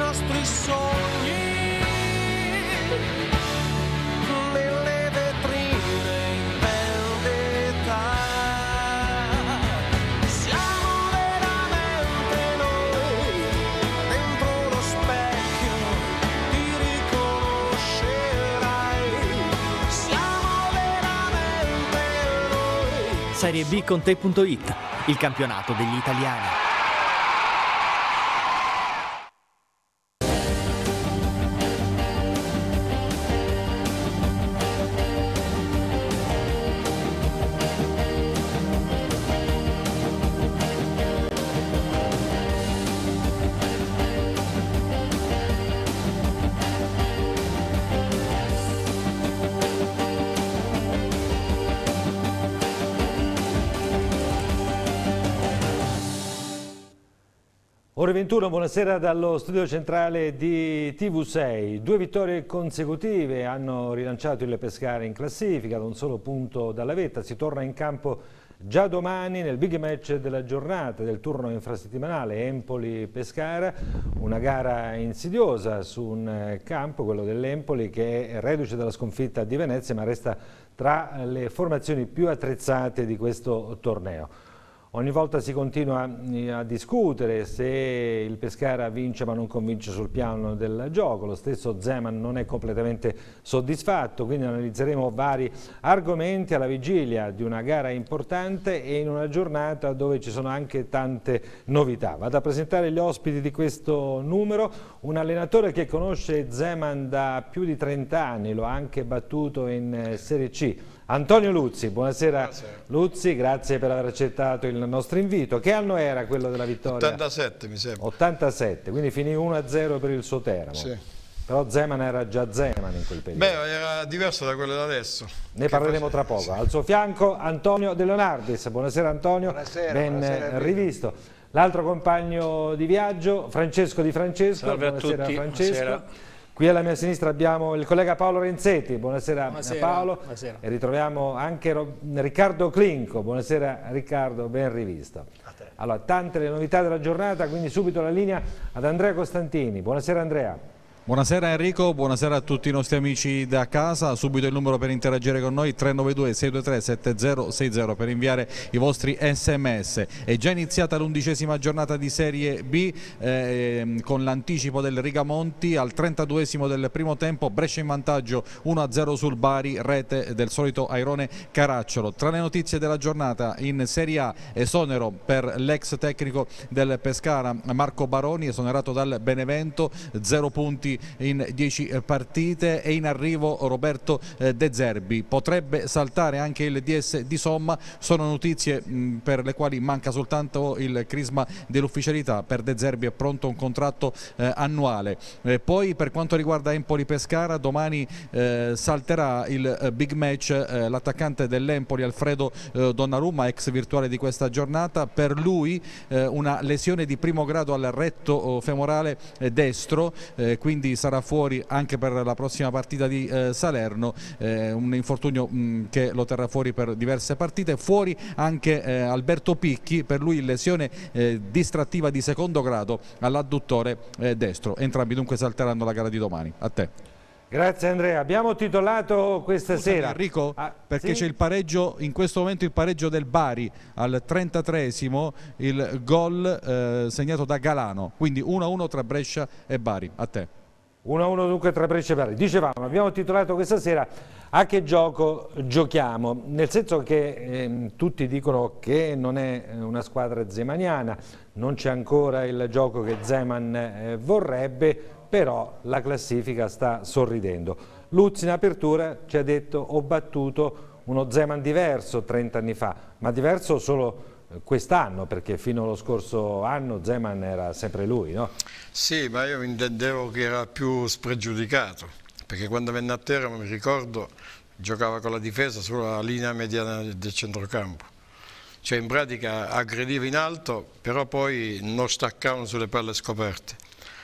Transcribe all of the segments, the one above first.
nostri sogni nelle vetrine in vendetta. Siamo veramente noi dentro lo specchio, ti riconoscerai. Siamo veramente noi. Serie B con te.it, il campionato degli italiani. Ore 21, buonasera dallo studio centrale di TV6. 2 vittorie consecutive hanno rilanciato il Pescara in classifica, da un solo punto dalla vetta. Si torna in campo già domani nel big match della giornata del turno infrasettimanale Empoli-Pescara, una gara insidiosa su un campo, quello dell'Empoli, che è reduce dalla sconfitta di Venezia ma resta tra le formazioni più attrezzate di questo torneo. Ogni volta si continua a discutere se il Pescara vince ma non convince sul piano del gioco. Lo stesso Zeman non è completamente soddisfatto, quindi analizzeremo vari argomenti alla vigilia di una gara importante e in una giornata dove ci sono anche tante novità. Vado a presentare gli ospiti di questo numero, un allenatore che conosce Zeman da più di 30 anni, lo ha anche battuto in Serie C. Antonio Luzzi, buonasera. Buonasera. Luzzi, grazie per aver accettato il nostro invito. Che anno era quello della vittoria? 87 mi sembra. 87, quindi finì 1-0 per il suo Teramo. Sì. Però Zeman era già Zeman in quel periodo. Beh, era diverso da quello da adesso. Ne parleremo tra poco. Sì. Al suo fianco Antonio De Leonardis. Buonasera Antonio, buonasera, ben buonasera, rivisto. L'altro compagno di viaggio, Francesco Di Francesco. Salve buonasera a tutti. Francesco. Buonasera. Qui alla mia sinistra abbiamo il collega Paolo Renzetti, buonasera, Paolo. Buonasera. E ritroviamo anche Riccardo Clinco, buonasera Riccardo, ben rivisto. Allora, tante le novità della giornata, quindi subito la linea ad Andrea Costantini, buonasera Andrea. Buonasera Enrico, buonasera a tutti i nostri amici da casa. Subito il numero per interagire con noi: 392 623 7060 per inviare i vostri sms. È già iniziata l'11ª giornata di Serie B con l'anticipo del Rigamonti al 32esimo del primo tempo. Brescia in vantaggio 1-0 sul Bari, rete del solito Airone Caracciolo. Tra le notizie della giornata in Serie A, esonero per l'ex tecnico del Pescara Marco Baroni, esonerato dal Benevento, 0 punti in 10 partite, e in arrivo Roberto De Zerbi. Potrebbe saltare anche il DS di Somma. Sono notizie per le quali manca soltanto il crisma dell'ufficialità. Per De Zerbi è pronto un contratto annuale. Poi per quanto riguarda Empoli-Pescara, domani salterà il big match. L'attaccante dell'Empoli Alfredo Donnarumma, ex virtuale di questa giornata, per lui una lesione di primo grado al retto femorale destro, quindi sarà fuori anche per la prossima partita di Salerno, un infortunio che lo terrà fuori per diverse partite. Fuori anche Alberto Picchi, per lui lesione distrattiva di secondo grado all'adduttore destro. Entrambi dunque salteranno la gara di domani. A te. Grazie Andrea, abbiamo titolato questa sera Enrico, perché sì? c'è il pareggio, in questo momento il pareggio del Bari al 33esimo, il gol segnato da Galano, quindi 1-1 tra Brescia e Bari. A te. 1-1 dunque tra Brescia e Bari. Dicevamo, abbiamo titolato questa sera a che gioco giochiamo, nel senso che tutti dicono che non è una squadra zemaniana, non c'è ancora il gioco che Zeman vorrebbe, però la classifica sta sorridendo. Luzzi in apertura ci ha detto: ho battuto uno Zeman diverso 30 anni fa, ma diverso solo quest'anno, perché fino allo scorso anno Zeman era sempre lui, no? Sì, ma io intendevo che era più spregiudicato, perché quando venne a Teramo, mi ricordo, giocava con la difesa sulla linea mediana del centrocampo, cioè in pratica aggrediva in alto, però poi non staccavano sulle palle scoperte,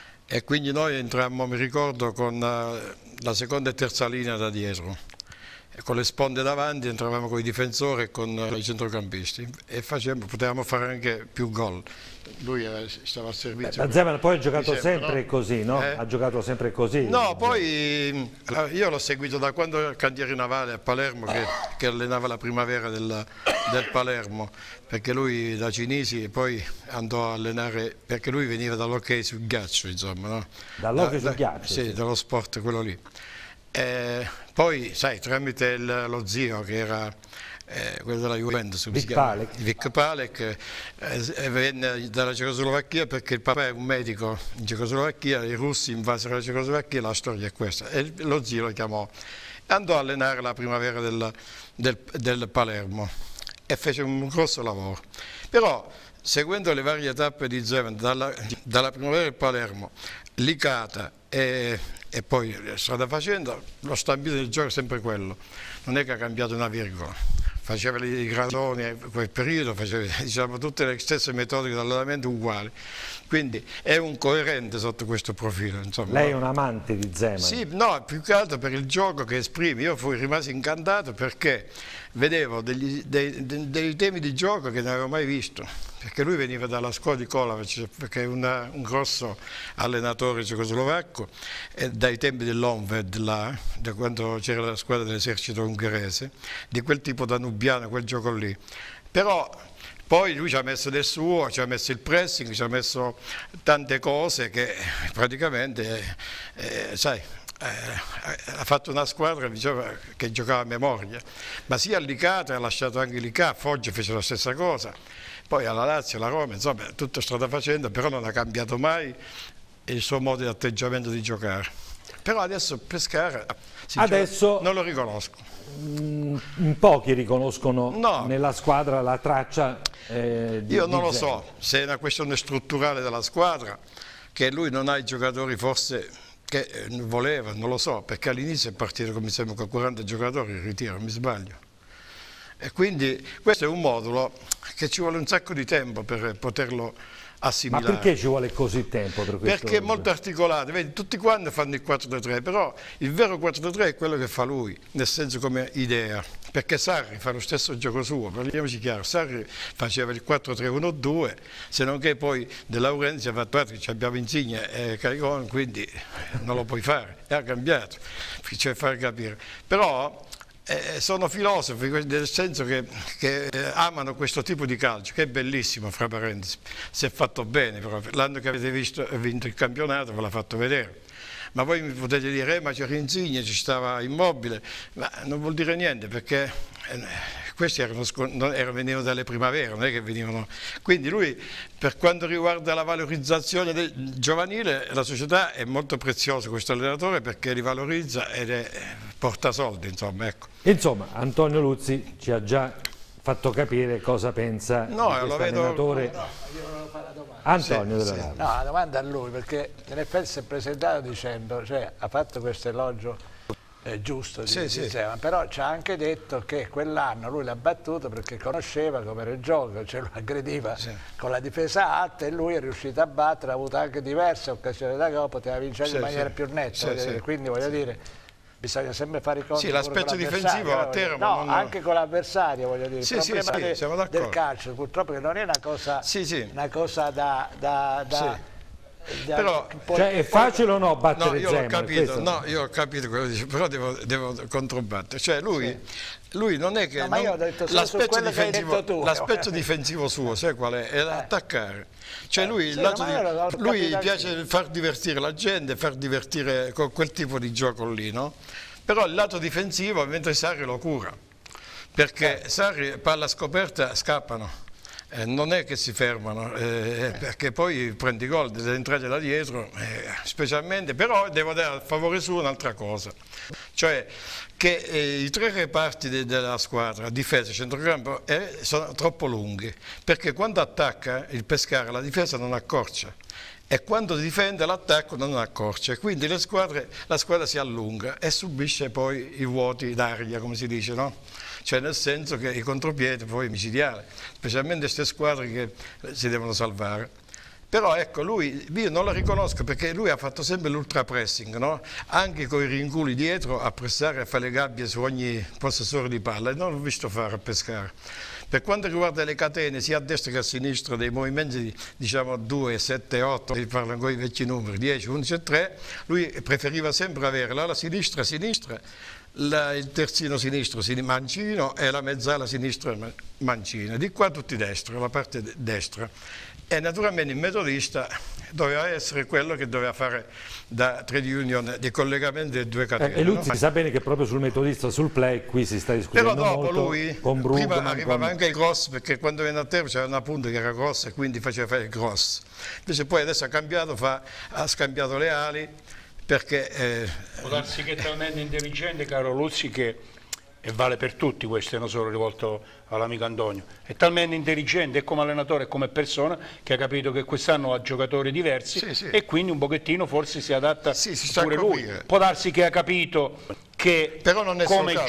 e quindi noi entrammo, mi ricordo, con la seconda e terza linea da dietro, con le sponde davanti, entravamo con i difensori e con i centrocampisti e potevamo fare anche più gol. Lui stava al servizio. Da Zeman poi ha giocato sempre, sempre così, no? Ha giocato sempre così. No, poi io l'ho seguito da quando era cantiere navale a Palermo, che allenava la primavera del Palermo, perché lui da Cinisi poi andò a allenare, perché lui veniva dall'hockey sul ghiaccio, insomma, no? Dall'hockey sul ghiaccio? Sì, dallo sport quello lì. Poi, sai, tramite lo zio che era quello della Juventus, Vic Palek, venne dalla Cecoslovacchia perché il papà è un medico in Cecoslovacchia, i russi invasero la Cecoslovacchia, la storia è questa, e lo zio lo chiamò, andò a allenare la primavera del Palermo e fece un grosso lavoro. Però, seguendo le varie tappe di Zeman, dalla primavera del Palermo, Licata e poi strada facendo, lo stabilito del gioco è sempre quello, non è che ha cambiato una virgola. Faceva i gradoni in quel periodo, faceva, diciamo, tutte le stesse metodiche di allenamento uguali, quindi è un coerente sotto questo profilo. Insomma. Lei è un amante di Zeman? Sì, no, più che altro per il gioco che esprime. Io rimasi incantato perché vedevo dei temi di gioco che non avevo mai visto, perché lui veniva dalla scuola di Kovac, perché è un grosso allenatore cecoslovacco, dai tempi dell'Onved, là, da quando c'era la squadra dell'esercito ungherese, di quel tipo danubiano, quel gioco lì. Però poi lui ci ha messo del suo, ci ha messo il pressing, ci ha messo tante cose che praticamente, sai, ha fatto una squadra, diciamo, che giocava a memoria, ma sia a Licata, ha lasciato anche Licata, Foggia fece la stessa cosa, poi alla Lazio, alla Roma, insomma tutto strada facendo, però non ha cambiato mai il suo modo di atteggiamento di giocare. Però adesso Pescara non lo riconosco. In pochi riconoscono nella squadra la traccia io non lo so se è una questione strutturale della squadra, che lui non ha i giocatori forse che voleva, non lo so, perché all'inizio è partito come sembra con 40 giocatori in ritiro, mi sbaglio. E quindi questo è un modulo che ci vuole un sacco di tempo per poterlo assimilare. Ma perché ci vuole così tempo per questo? Perché è molto articolato, vedi, tutti quanti fanno il 4-3-3, però il vero 4-3-3 è quello che fa lui, nel senso come idea, perché Sarri fa lo stesso gioco suo, parliamoci chiaro, Sarri faceva il 4-3-1-2, se non che poi De Laurentiis ha fatto altro, abbiamo Insigne e Caricone, quindi non lo puoi fare, e ha cambiato, cioè far capire. Però sono filosofi, nel senso che amano questo tipo di calcio, che è bellissimo, fra parentesi, se è fatto bene, l'anno che avete vinto il campionato ve l'ha fatto vedere. Ma voi mi potete dire, ma c'era Insigne, ci stava Immobile, ma non vuol dire niente, perché questi venivano dalle primavere, non è che venivano. Quindi lui, per quanto riguarda la valorizzazione giovanile, la società è molto preziosa, questo allenatore, perché li valorizza ed porta soldi, insomma, ecco. Insomma, Antonio Luzzi ci ha già fatto capire cosa pensa di questo allenatore. Io volevo fare la domanda. Antonio Sì, della sì. No, la domanda a lui, perché in effetti si è presentato dicendo, cioè ha fatto questo elogio giusto di Zeman, però ci ha anche detto che quell'anno lui l'ha battuto perché conosceva come era il gioco, cioè lo aggrediva con la difesa alta e lui è riuscito a battere, ha avuto anche diverse occasioni da gol, poteva vincere in maniera più netta, quindi voglio dire, bisogna sempre fare i conti. Sì, l'aspetto difensivo a Teramo. No, anche con l'avversario, voglio dire. Sì, il problema siamo d'accordo. del calcio, purtroppo, che non è una cosa, una cosa però, cioè, è facile o no battere Zeman? No, io ho capito quello che dice, però devo controbattere. Cioè lui non è che l'aspetto difensivo suo, sai qual è? È l'attaccare. Cioè lui piace far divertire la gente, far divertire con quel tipo di gioco lì, no? Però il lato difensivo, mentre Sarri lo cura, perché Sarri palla scoperta scappano. Non è che si fermano, perché poi prendi gol, deve entrare da dietro, specialmente, però devo dare a favore suo un'altra cosa, cioè che i tre reparti della squadra, difesa e centrocampo, sono troppo lunghi, perché quando attacca il Pescara la difesa non accorcia, e quando difende l'attacco non accorcia, quindi la squadra si allunga e subisce poi i vuoti d'aria, come si dice, no? Cioè nel senso che i contropiedi poi micidiali, specialmente queste squadre che si devono salvare. Però ecco, lui, io non lo riconosco perché lui ha fatto sempre l'ultra pressing, no? Anche con i rinculi dietro a pressare, a fare le gabbie su ogni possessore di palla, e non l'ho visto fare a Pescara. Per quanto riguarda le catene, sia a destra che a sinistra, dei movimenti diciamo 2, 7, 8, si parlano con i vecchi numeri, 10, 11 e 3, lui preferiva sempre avere la sinistra, il terzino sinistro mancino e la mezzala sinistra mancina, di qua tutti destro, la parte destra. E naturalmente il metodista doveva essere quello che doveva fare da trade union di collegamento delle due catene. E Luzzi sa bene che proprio sul metodista, sul play, qui si sta discutendo però dopo molto lui, con Brugman, prima arrivava anche il cross, perché quando venne a terra c'era una punta che era grossa e quindi faceva fare il cross. Invece poi adesso ha cambiato, ha scambiato le ali, perché... Può darsi che è talmente intelligente, caro Luzzi, che, e vale per tutti questo, non solo rivolto all'amico Antonio, è talmente intelligente come allenatore e come persona che ha capito che quest'anno ha giocatori diversi, e quindi un pochettino forse si adatta pure lui. Può darsi che ha capito che però non è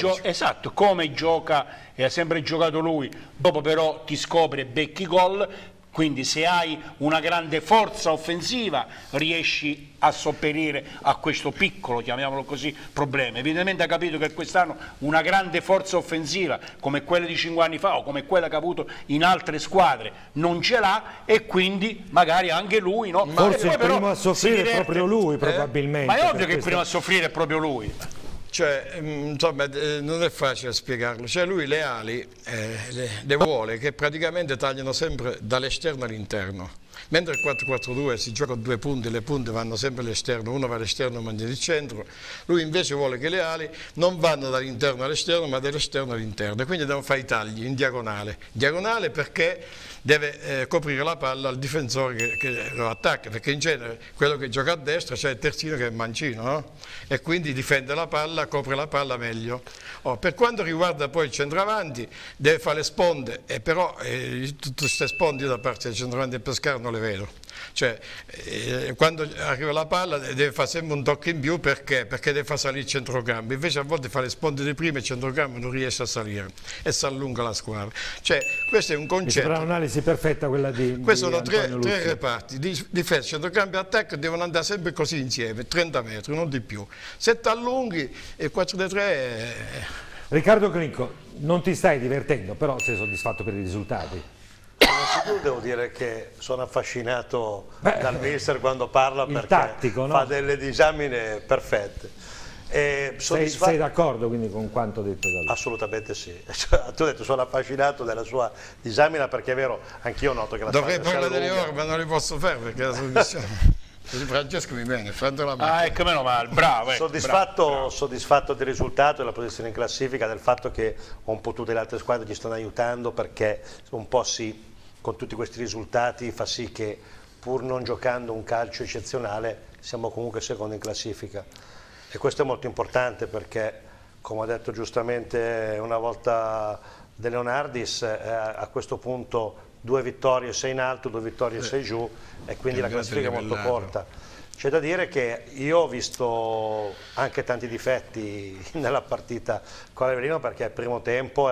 come gioca e ha sempre giocato lui, dopo però ti scopri e becchi gol. Quindi se hai una grande forza offensiva riesci a sopperire a questo piccolo, chiamiamolo così, problema. Evidentemente ha capito che quest'anno una grande forza offensiva come quella di 5 anni fa o come quella che ha avuto in altre squadre non ce l'ha, e quindi magari anche lui, no? Forse il primo a soffrire è proprio lui, probabilmente. Ma è ovvio che il primo a soffrire è proprio lui. Cioè, insomma, non è facile spiegarlo. Cioè lui le ali le vuole che praticamente tagliano sempre dall'esterno all'interno. Mentre il 4-4-2 si gioca a 2 punti, le punte vanno sempre all'esterno, uno va all'esterno e mantiene il centro. Lui invece vuole che le ali non vanno dall'interno all'esterno, ma dall'esterno all'interno, e quindi devono fare i tagli in diagonale. Diagonale perché deve coprire la palla al difensore che lo attacca, perché in genere quello che gioca a destra c'è il terzino che è mancino, no? E quindi difende la palla, copre la palla meglio. Per quanto riguarda poi il centravanti, deve fare le sponde, e però tutte queste sponde da parte del centravanti del Pescara non le vedo. Cioè, quando arriva la palla deve fare sempre un tocco in più, perché deve far salire il centrocampo, invece a volte fa le sponde di prima e il centrocampo non riesce a salire e si allunga la squadra. Cioè, questo è un concetto. Mi sembra un'analisi perfetta quella di Questi sono tre reparti, difesa, centrocampo e attacco devono andare sempre così insieme, 30 metri, non di più. Se ti allunghi il 4-3... Riccardo Clicco, non ti stai divertendo, però sei soddisfatto per i risultati? Innanzitutto devo dire che sono affascinato dal mister quando parla, perché tattico, no? Fa delle disamine perfette. Sei d'accordo quindi con quanto detto da lui? Assolutamente sì. Tu hai detto sono affascinato della sua disamina, perché è vero, anch'io noto che la dovrei parlare delle ore, ma non le posso fare perché la trasmissione... Francesco mi viene, ecco, meno male, bravo. Soddisfatto del risultato, della posizione in classifica, del fatto che un po' tutte le altre squadre ci stanno aiutando, perché un po' con tutti questi risultati fa sì che, pur non giocando un calcio eccezionale, siamo comunque secondi in classifica. E questo è molto importante perché, come ha detto giustamente una volta De Leonardis, a questo punto 2 vittorie 6 in alto, 2 vittorie 6 giù, e quindi la classifica è molto corta. C'è da dire che io ho visto anche tanti difetti nella partita con l'Avellino, perché al primo tempo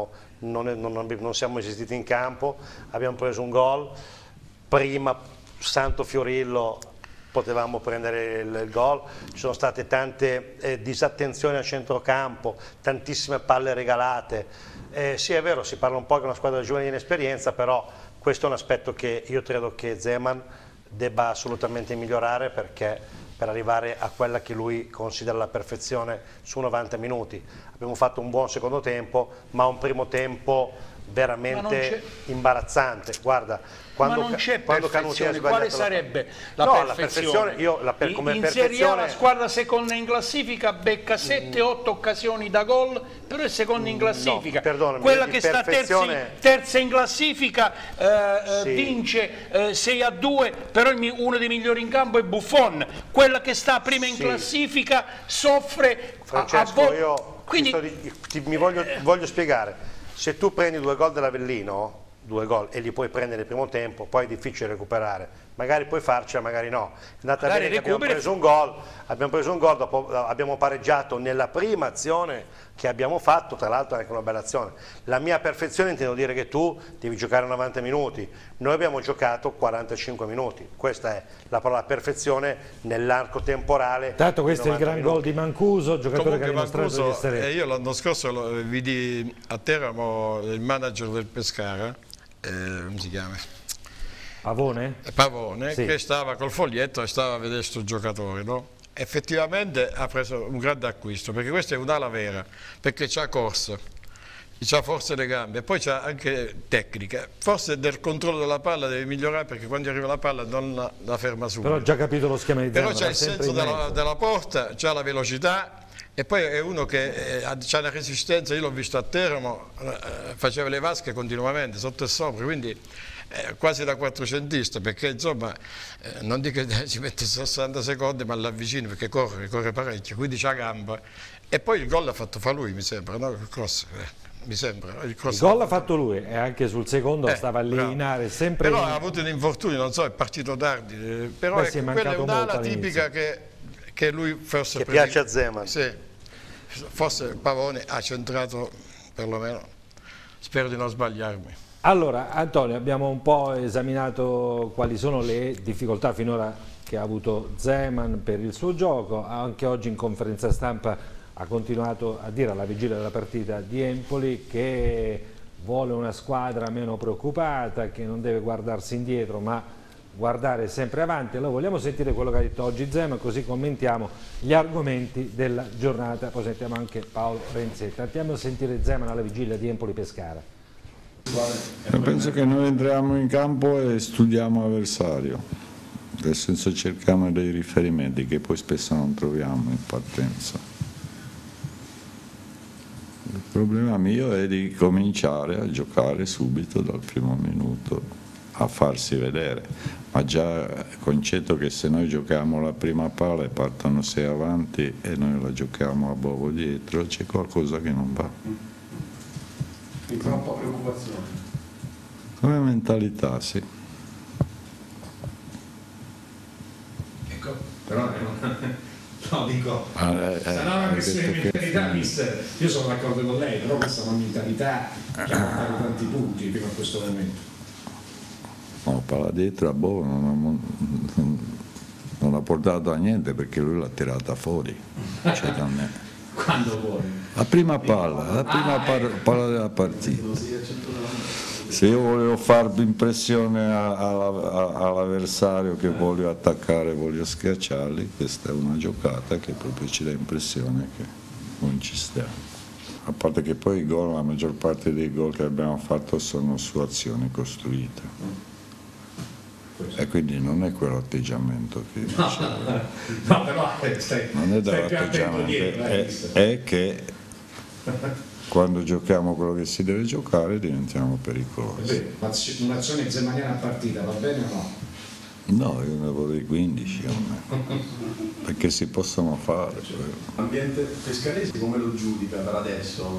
non siamo esistiti in campo, abbiamo preso un gol, prima Santo Fiorillo potevamo prendere il gol, ci sono state tante disattenzioni a centrocampo, tantissime palle regalate. Sì, è vero, si parla un po' che è una squadra giovane di inesperienza, però questo è un aspetto che io credo che Zeman debba assolutamente migliorare, perché per arrivare a quella che lui considera la perfezione su 90 minuti. Abbiamo fatto un buon secondo tempo, ma un primo tempo veramente imbarazzante. Guarda, quando non c'è perfezione, quale sarebbe la perfezione? In Serie A la squadra seconda in classifica becca 7-8 occasioni da gol, però è seconda in classifica. Quella che sta terza in classifica vince 6-2, però uno dei migliori in campo è Buffon. Quella che sta prima in classifica soffre. Francesco, voglio spiegare. Se tu prendi 2 gol dell'Avellino, 2 gol, e li puoi prendere nel primo tempo, poi è difficile recuperare, magari puoi farcela, magari no. È andata Magari bene che abbiamo preso un gol, dopo abbiamo pareggiato nella prima azione che abbiamo fatto, tra l'altro anche una bella azione. La mia perfezione intendo dire che tu devi giocare 90 minuti, noi abbiamo giocato 45 minuti, questa è la parola perfezione nell'arco temporale. Tanto questo è il gran gol di Mancuso, giocatore che ha dimostrato di essere... Io l'anno scorso vidi a Teramo il manager del Pescara, come si chiama? Pavone? Pavone, sì, che stava col foglietto e stava a vedere questo giocatore, no? Effettivamente ha preso un grande acquisto, perché questa è un'ala vera, perché c'ha corsa, c'ha forse le gambe, e poi c'ha anche tecnica. Forse del controllo della palla deve migliorare, perché quando arriva la palla non la ferma subito. Però ho già capito lo schema di Zeman. Però c'ha il senso della porta, c'ha la velocità, e poi è uno che ha una resistenza. Io l'ho visto a Teramo, faceva le vasche continuamente, sotto e sopra, quindi quasi da quattrocentista, perché insomma non dico che ci mette 60 secondi, ma l'avvicina, perché corre parecchio, quindi c'ha gamba. E poi il gol l'ha fatto fa lui, mi sembra, no? Il cross, mi sembra. Il gol l'ha fatto lui, e anche sul secondo stava a eliminare sempre. Però ha avuto un infortunio, non so, è partito tardi, però quella è un'ala tipica che lui forse... Che piace a Zeman. Sì, forse Pavone ha centrato, perlomeno, spero di non sbagliarmi. Allora, Antonio, abbiamo un po' esaminato quali sono le difficoltà finora che ha avuto Zeman per il suo gioco. Anche oggi in conferenza stampa ha continuato a dire, alla vigilia della partita di Empoli, che vuole una squadra meno preoccupata, che non deve guardarsi indietro ma guardare sempre avanti. Allora vogliamo sentire quello che ha detto oggi Zeman, così commentiamo gli argomenti della giornata. Poi sentiamo anche Paolo Renzetta. Andiamo a sentire Zeman alla vigilia di Empoli-Pescara. Penso che noi entriamo in campo e studiamo l'avversario, nel senso cerchiamo dei riferimenti che poi spesso non troviamo in partenza. Il problema mio è di cominciare a giocare subito dal primo minuto, a farsi vedere, ma già il concetto che se noi giochiamo la prima palla e partono 6 avanti e noi la giochiamo a bovo dietro, c'è qualcosa che non va. Troppa preoccupazione. Come mentalità, sì. Ecco, però no, dico, sarà una questione di mentalità, mister. Io sono d'accordo con lei, però questa è una mentalità che ha portato tanti punti fino a questo momento. No, palla dietro a Bovo non ha portato a niente, perché lui l'ha tirata fuori, cioè da me. Quando vuole. La prima palla della partita. Se io volevo fare impressione all'avversario che voglio attaccare, voglio schiacciarli, questa è una giocata che proprio ci dà impressione che non ci stiamo. A parte che poi i gol, la maggior parte dei gol che abbiamo fatto sono su azioni costruite. E quindi non è quell'atteggiamento che no, però non è dell'atteggiamento, è che quando giochiamo quello che si deve giocare diventiamo pericolosi. Un'azione zemaniana a partita va bene o no? No, io ne vorrei 15 perché si possono fare. L'ambiente pescarese come lo giudica per adesso?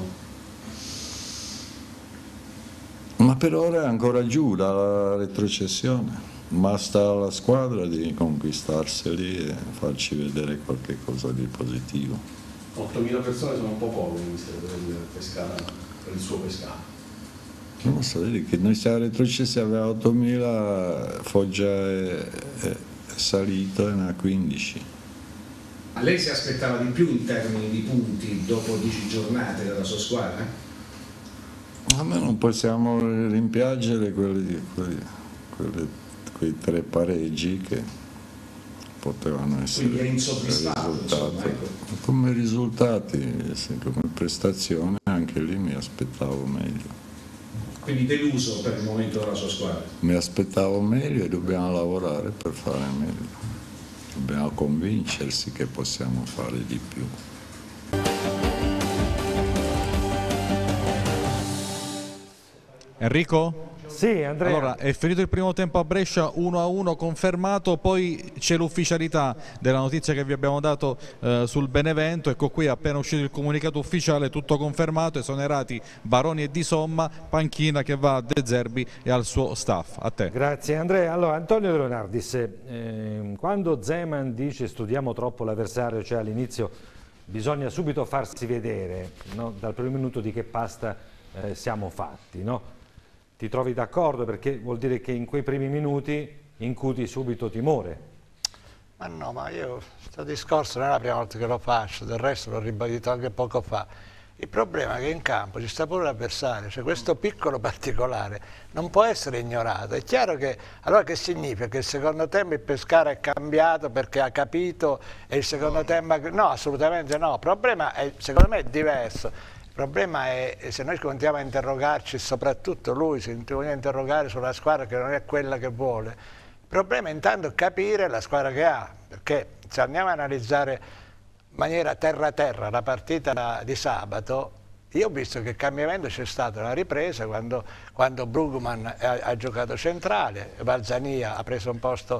Ma per ora è ancora giù dalla retrocessione. Ma sta alla squadra di conquistarseli e farci vedere qualche cosa di positivo. 8.000 persone sono un po' poche per il Pescara, per il suo Pescara. Non so, vedi che noi siamo retrocessi, aveva 8.000, Foggia è salito e ne ha 15. Ma lei si aspettava di più in termini di punti dopo 10 giornate dalla sua squadra? A me non possiamo rimpiangere quei 3 pareggi che potevano essere. Quindi è insoddisfatto, insomma, ecco. Come risultati, come prestazione, anche lì mi aspettavo meglio. Quindi deluso per il momento della sua squadra? Mi aspettavo meglio e dobbiamo lavorare per fare meglio. Dobbiamo convincersi che possiamo fare di più. Enrico? Sì, Andrea. Allora, è finito il primo tempo a Brescia, 1-1 confermato, poi c'è l'ufficialità della notizia che vi abbiamo dato sul Benevento. Ecco qui, appena uscito il comunicato ufficiale, tutto confermato, esonerati Baroni e Di Somma, panchina che va a De Zerbi e al suo staff. A te. Grazie Andrea. Allora, Antonio De Leonardis, quando Zeman dice studiamo troppo l'avversario, cioè all'inizio bisogna subito farsi vedere, no? Dal primo minuto di che pasta siamo fatti, no? Ti trovi d'accordo? Perché vuol dire che in quei primi minuti incuti subito timore. Ma no, ma io questo discorso non è la prima volta che lo faccio, del resto l'ho ribadito anche poco fa. Il problema è che in campo ci sta pure l'avversario, cioè questo piccolo particolare non può essere ignorato. È chiaro che, allora che significa? Che il secondo tempo il Pescara è cambiato perché ha capito e il secondo tempo... No, assolutamente no, il problema è, secondo me è diverso. Il problema è se noi continuiamo a interrogarci, soprattutto lui si continua a interrogare sulla squadra che non è quella che vuole. Il problema è intanto capire la squadra che ha, perché se andiamo a analizzare in maniera terra-terra la partita di sabato, io ho visto che il cambiamento c'è stato alla ripresa quando Brugman ha giocato centrale, Valzania ha preso un posto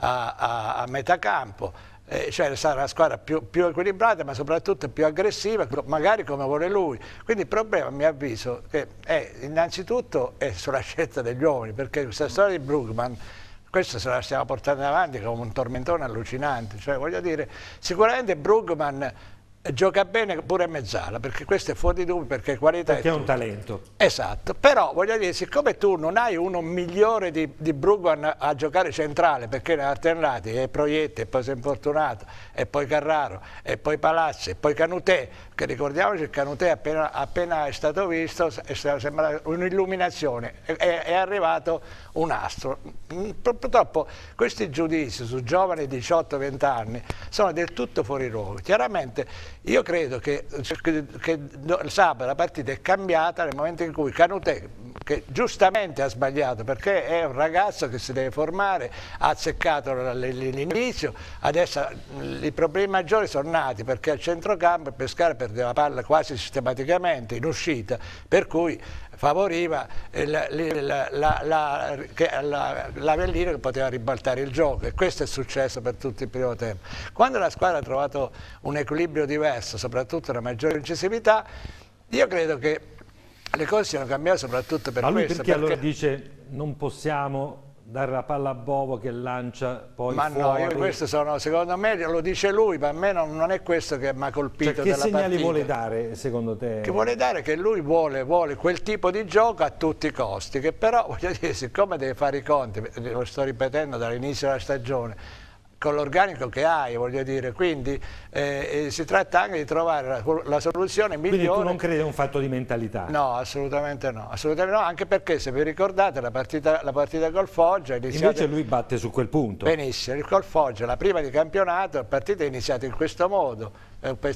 a metà campo. Cioè sarà una squadra più equilibrata ma soprattutto più aggressiva, magari come vuole lui. Quindi il problema, a mio avviso, è innanzitutto sulla scelta degli uomini, perché questa storia di Brugman, questa se la stiamo portando avanti come un tormentone allucinante. Cioè, voglio dire, sicuramente Brugman gioca bene pure a mezzala, perché questo è fuori di dubbio, perché qualità perché è un talento. Esatto, però voglio dire, siccome tu non hai uno migliore di Brugman a giocare centrale, perché ne ha alternati, e Proietti, e poi si è infortunato, e poi Carraro, e poi Palazzi, e poi Canutè, che ricordiamoci che Canutè appena è stato visto sembra un'illuminazione, è arrivato un astro. Purtroppo questi giudizi su giovani di 18-20 anni sono del tutto fuori luogo. Chiaramente io credo che sabato la partita è cambiata nel momento in cui Canutè, che giustamente ha sbagliato perché è un ragazzo che si deve formare, ha azzeccato l'inizio, adesso i problemi maggiori sono nati perché al centrocampo il Pescara perdeva palla quasi sistematicamente in uscita, per cui favoriva l'Avellino che poteva ribaltare il gioco, e questo è successo per tutto il primo tempo. Quando la squadra ha trovato un equilibrio diverso, soprattutto una maggiore incisività, io credo che le cose siano cambiate soprattutto per questo. Perché allora dice non possiamo dare la palla a Bovo che lancia poi ma fuori. No, questo secondo me lo dice lui, ma a me non è questo che mi ha colpito, cioè, della partita. Che segnali vuole dare secondo te? Che vuole dare che lui vuole quel tipo di gioco a tutti i costi, che però, voglio dire, siccome deve fare i conti, lo sto ripetendo dall'inizio della stagione, con l'organico che hai, voglio dire, quindi si tratta anche di trovare la soluzione migliore. Quindi tu non credi a un fatto di mentalità? No, assolutamente no, anche perché se vi ricordate la partita col Foggia è iniziata... Invece lui batte su quel punto. Benissimo, il col Foggia, la prima di campionato, la partita è iniziata in questo modo,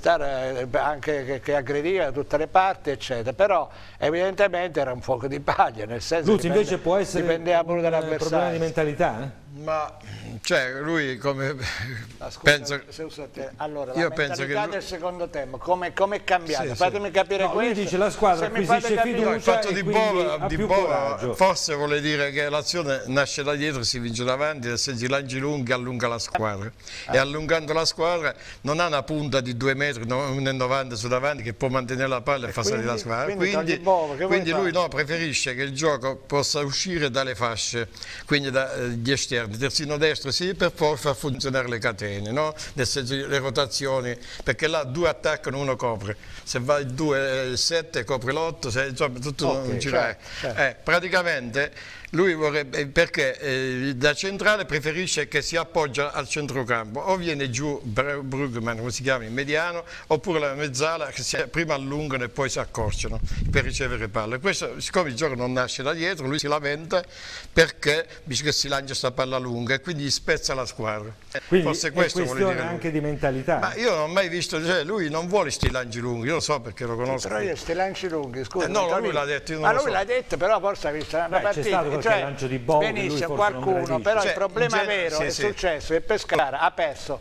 anche che aggrediva da tutte le parti, eccetera, però evidentemente era un fuoco di paglia, nel senso che invece può essere dipendeva pure dall'avversario. Un problema di mentalità? Ma cioè lui come penso allora la mentalità del secondo tempo come è cambiata? Fatemi capire questo. Lui dice la squadra acquisisce fiducia, il fatto di Bova forse vuole dire che l'azione nasce da dietro, si vince davanti, e se si lanci lunghi allunga la squadra e allungando la squadra non ha una punta di 2 metri, 1,90 su davanti che può mantenere la palla e far salire la squadra, quindi lui preferisce che il gioco possa uscire dalle fasce, quindi dagli esterni, terzino destro sì, per poi far funzionare le catene, no? Nel senso le rotazioni, perché là 2 attaccano, 1 copre, se va il 2 il 7 copre l'8, insomma tutto non girare. Praticamente lui vorrebbe, perché da centrale preferisce che si appoggia al centrocampo, o viene giù Brugman, come si chiama, in mediano, oppure la mezzala che prima allungano e poi si accorciano per ricevere palle. Questo, siccome il gioco non nasce da dietro, lui si lamenta perché dice che si lancia sta palla lunga e quindi spezza la squadra. Quindi forse questo vuole dire anche di mentalità. Ma io non ho mai visto, cioè, lui non vuole sti lanci lunghi, io lo so perché lo conosco. Però io sti lanci lunghi, scusa. No, lui l'ha detto, io non lo so. Lui l'ha detto, però forse ha visto una partita. Cioè, lancio di Bovo, benissimo, qualcuno, però il problema vero è successo che Pescara ha perso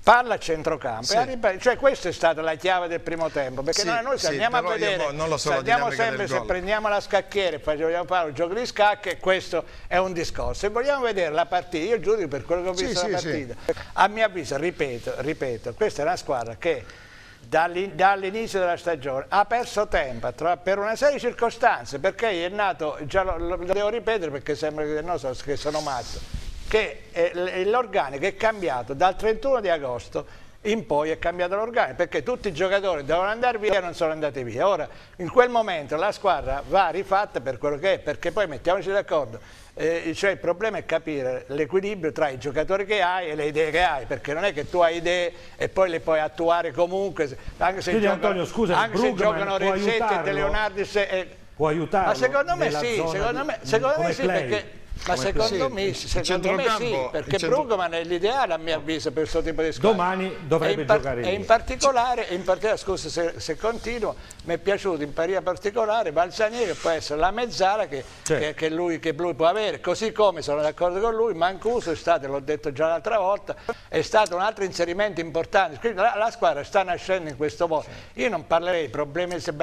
palla a centrocampo, cioè questa è stata la chiave del primo tempo, perché noi se andiamo a vedere, non lo so, andiamo sempre, se prendiamo la scacchiera e vogliamo fare un gioco di scacche, questo è un discorso. Se vogliamo vedere la partita, io giudico per quello che ho visto la partita, a mio avviso, ripeto, questa è una squadra che dall'inizio della stagione ha perso tempo per una serie di circostanze, perché è nato, già lo devo ripetere perché sembra che sono matto, che l'organico è cambiato dal 31 di agosto in poi, è cambiato l'organico perché tutti i giocatori dovevano andare via e non sono andati via. Ora in quel momento la squadra va rifatta per quello che è, perché poi mettiamoci d'accordo, cioè il problema è capire l'equilibrio tra i giocatori che hai e le idee che hai, perché non è che tu hai idee e poi le puoi attuare comunque, anche se giocano, Antonio, scusa, anche se giocano Renzetti e De Leonardis può aiutarlo, ma secondo me sì, secondo me sì, perché ma secondo me sì, perché Brugman è l'ideale a mio avviso per questo tipo di squadra. Domani dovrebbe giocare e in particolare, scusa se continuo, mi è piaciuto in paria particolare Balzanier, che può essere la mezzala che lui può avere, così come sono d'accordo con lui, Mancuso è stato, l'ho detto già l'altra volta, è stato un altro inserimento importante, quindi la squadra sta nascendo in questo modo. Io non parlerei di problemi, se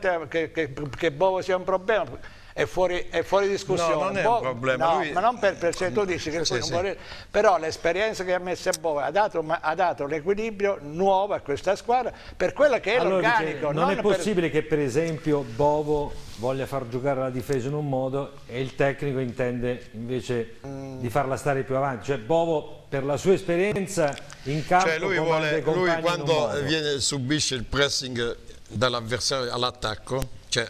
che Bovo sia un problema, è fuori discussione. No, non è un problema. No, ma non perché tu dici che però l'esperienza che ha messo a Bovo ha dato l'equilibrio nuovo a questa squadra per quella che è l'organico. Non è possibile che per esempio Bovo voglia far giocare la difesa in un modo e il tecnico intende invece di farla stare più avanti. Cioè Bovo per la sua esperienza in campo, cioè lui quando subisce il pressing dall'avversario all'attacco, cioè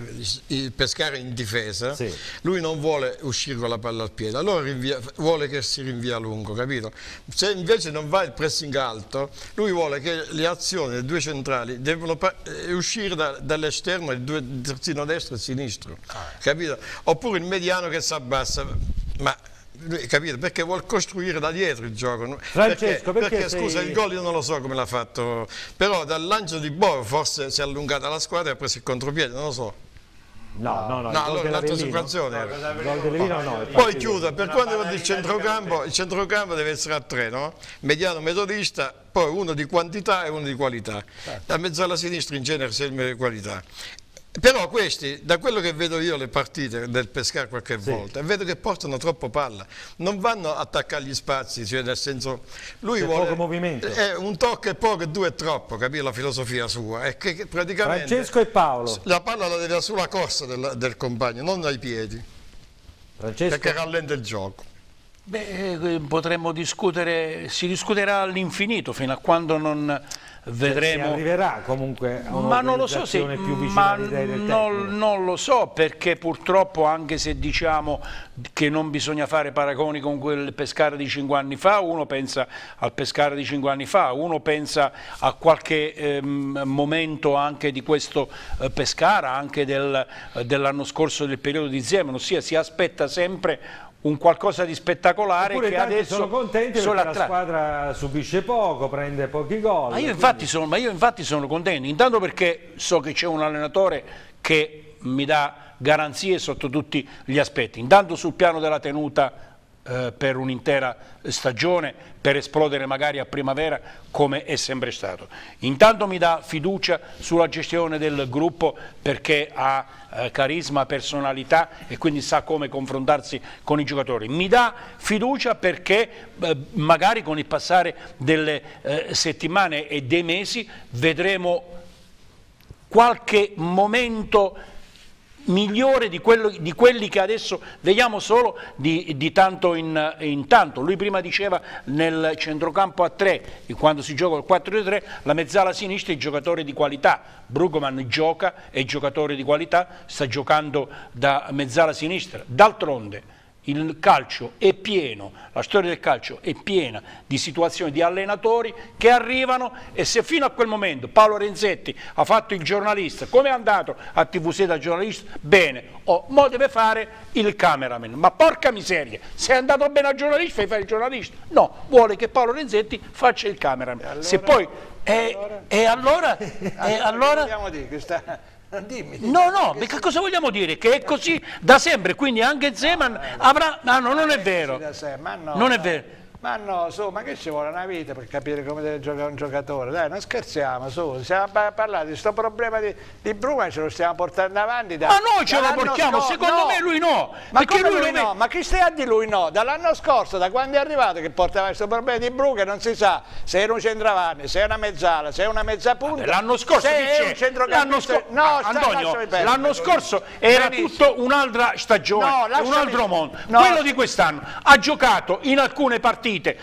il pescare in difesa, lui non vuole uscire con la palla al piede, allora vuole che si rinvia a lungo, capito? Se invece non va il pressing alto, lui vuole che le azioni dei due centrali devono uscire dall'esterno, il terzino destro e sinistro, capito? Oppure il mediano che si abbassa, ma capito? Perché vuol costruire da dietro il gioco. Francesco, perché scusa, il gol io non lo so come l'ha fatto, però dal lancio di Bovo forse si è allungata la squadra e ha preso il contropiede, non lo so. No, allora un'altra situazione. Poi chiudo, per quanto riguarda il centrocampo deve essere a tre, no? Mediano metodista, poi uno di quantità e uno di qualità. La mezzala sinistra in genere serve qualità. Però questi, da quello che vedo io le partite del Pescara qualche volta, vedo che portano troppo palla, non vanno a attaccare gli spazi, cioè nel senso, lui vuole poco movimento. Un tocco è poco e due è troppo, capire la filosofia sua, è che praticamente Francesco e Paolo, la palla la deve sulla corsa del compagno, non ai piedi, perché rallenta il gioco. Beh, potremmo discutere, si discuterà all'infinito fino a quando non vedremo. Si arriverà comunque a un'organizzazione più vicina all'idea del tecnico. Non lo so, perché purtroppo, anche se diciamo che non bisogna fare paragoni con quel Pescara di 5 anni fa, uno pensa al Pescara di 5 anni fa, uno pensa a qualche momento anche di questo Pescara, anche dell'anno scorso, del periodo di Zeman, ossia si aspetta sempre un qualcosa di spettacolare. Eppure che adesso sono contenti perché la squadra subisce poco, prende pochi gol. Ma io infatti sono contento, intanto perché so che c'è un allenatore che mi dà garanzie sotto tutti gli aspetti, intanto sul piano della tenuta per un'intera stagione, per esplodere magari a primavera come è sempre stato. Intanto mi dà fiducia sulla gestione del gruppo, perché ha carisma, personalità e quindi sa come confrontarsi con i giocatori. Mi dà fiducia perché magari con il passare delle settimane e dei mesi vedremo qualche momento migliore di quelli che adesso vediamo solo di tanto in tanto. Lui prima diceva nel centrocampo a 3, quando si gioca al 4-3, la mezzala sinistra è giocatore di qualità. Brugman gioca, è giocatore di qualità, sta giocando da mezzala sinistra. D'altronde il calcio è pieno, la storia del calcio è piena di situazioni di allenatori che arrivano, e se fino a quel momento Paolo Renzetti ha fatto il giornalista, come è andato a TV6 da giornalista, bene, mo deve fare il cameraman. Ma porca miseria, se è andato bene al giornalista fai il giornalista? No, vuole che Paolo Renzetti faccia il cameraman. Allora, se poi allora vogliamo dire che sta... Dimmi. No, perché cosa vogliamo dire? Che è così da sempre, quindi anche Zeman avrà... No, non è vero. Non è vero. Ma no, su, ma che ci vuole una vita per capire come deve giocare un giocatore? Dai, non scherziamo, su, stiamo a parlare di questo problema di Bruma, ce lo stiamo portando avanti. Ma noi ce lo portiamo, secondo me lui no. Ma perché lui no? Ma chi stai a di lui no? Dall'anno scorso, da quando è arrivato, che portava questo problema di Bruma, che non si sa se è un centravanti, se è una mezzala, se è una mezzapunta. L'anno scorso se è un centrocampista. No, Antonio, l'anno scorso era tutto un'altra stagione, un altro mondo. Quello di quest'anno ha giocato in alcune partite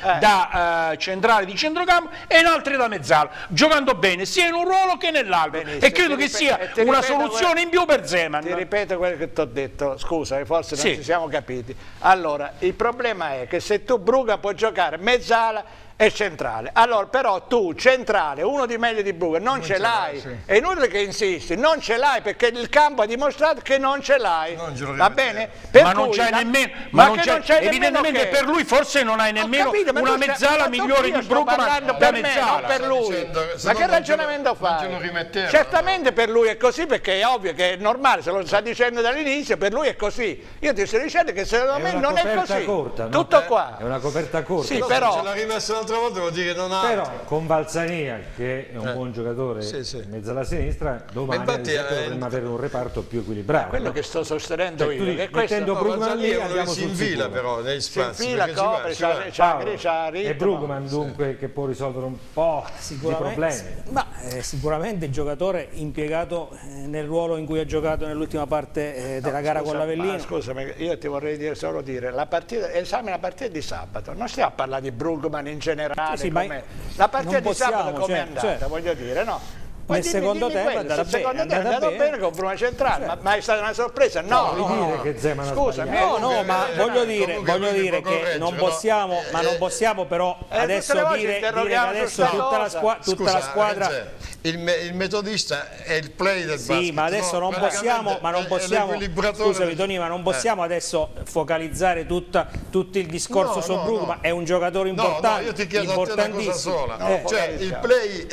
da centrale di centrocampo e in altre da mezzala, giocando bene sia in un ruolo che nell'altro, e credo che sia una soluzione in più per Zeman. Ti ripeto quello che ti ho detto, scusa, forse non ci siamo capiti. Allora, il problema è che se tu Brugha puoi giocare mezzala e centrale, allora però tu centrale, uno di meglio di Brugha, non ce l'hai, è inutile che insisti, non ce l'hai perché il campo ha dimostrato che non ce l'hai, va bene? Ma non c'hai nemmeno, evidentemente per lui forse non hai nemmeno una mezzala migliore di Brugha da mezzala. Non per lui, ma che ragionamento fai? Certamente per lui è così, perché è ovvio che è normale, se lo sta dicendo dall'inizio, per lui è così. Io ti sto dicendo che secondo me non è così, tutto qua. È una coperta corta. Sì, però Un'altra volta vuol dire che non ha. Però con Valsania, che è un buon giocatore in mezzo alla sinistra, domani dovremmo avere un reparto più equilibrato. Quello che sto sostenendo io, che mettendo Brugman lì andiamo si infila però nei spazi. Si infila, copre, c'ha ritmo. E Brugman dunque che può risolvere un po' di problemi. Ma sicuramente il giocatore impiegato nel ruolo in cui ha giocato nell'ultima parte della gara con l'Avellino. Scusami, io ti vorrei solo dire, la partita, esamina la partita di sabato, non stiamo a parlare di Brugman in generale. Sì, la partita di sabato come è andata, voglio dire, no? Nel secondo tempo è andata bene con Bruma centrale, ma è stata una sorpresa? No, dire che Zeman no, ma voglio dire che non possiamo, però adesso dire che adesso tutta la squadra. Il metodista è il play del basket. Sì, ma adesso non possiamo, scusami Toni, ma non possiamo adesso focalizzare tutto il discorso su Brugman, è un giocatore importante. No, io ti chiedo a te una cosa sola, cioè il play,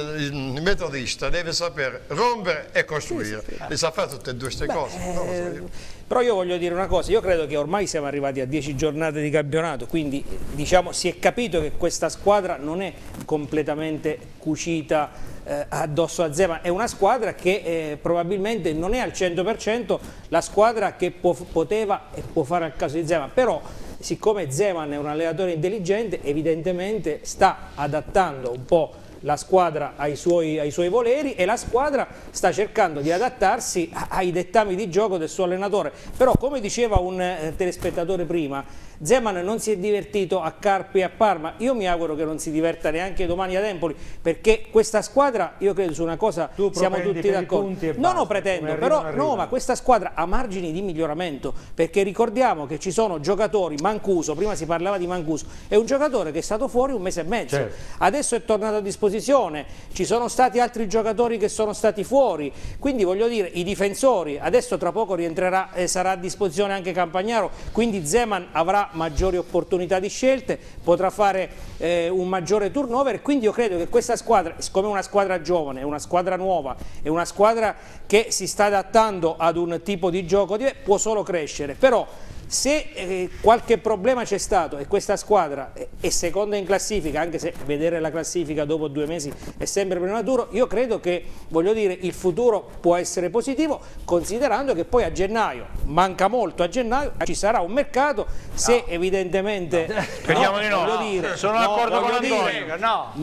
il metodista deve saper rompere e costruire, le sa fare tutte e due queste cose. Però io voglio dire una cosa, io credo che ormai siamo arrivati a 10 giornate di campionato, quindi diciamo si è capito che questa squadra non è completamente cucita addosso a Zeman, è una squadra che probabilmente non è al 100% la squadra che poteva e può fare al caso di Zeman, però siccome Zeman è un allenatore intelligente evidentemente sta adattando un po' la squadra ai suoi voleri e la squadra sta cercando di adattarsi ai dettami di gioco del suo allenatore. Però come diceva un telespettatore prima, Zeman non si è divertito a Carpi e a Parma, io mi auguro che non si diverta neanche domani ad Empoli, perché questa squadra, io credo su una cosa siamo tutti d'accordo, non pretendo, però no, ma questa squadra ha margini di miglioramento, perché ricordiamo che ci sono giocatori, Mancuso, prima si parlava di Mancuso, è un giocatore che è stato fuori 1 mese e mezzo, adesso è tornato a disposizione, ci sono stati altri giocatori che sono stati fuori, quindi voglio dire, i difensori, adesso tra poco rientrerà, sarà a disposizione anche Campagnaro, quindi Zeman avrà maggiori opportunità di scelte, potrà fare un maggiore turnover, quindi io credo che questa squadra, siccome è una squadra giovane, è una squadra nuova, è una squadra che si sta adattando ad un tipo di gioco, può solo crescere, però se qualche problema c'è stato e questa squadra è seconda in classifica, anche se vedere la classifica dopo 2 mesi è sempre prematuro, io credo che, voglio dire, il futuro può essere positivo, considerando che poi a gennaio, manca molto a gennaio, ci sarà un mercato, se evidentemente speriamo di no, dire, sono d'accordo con Antonio,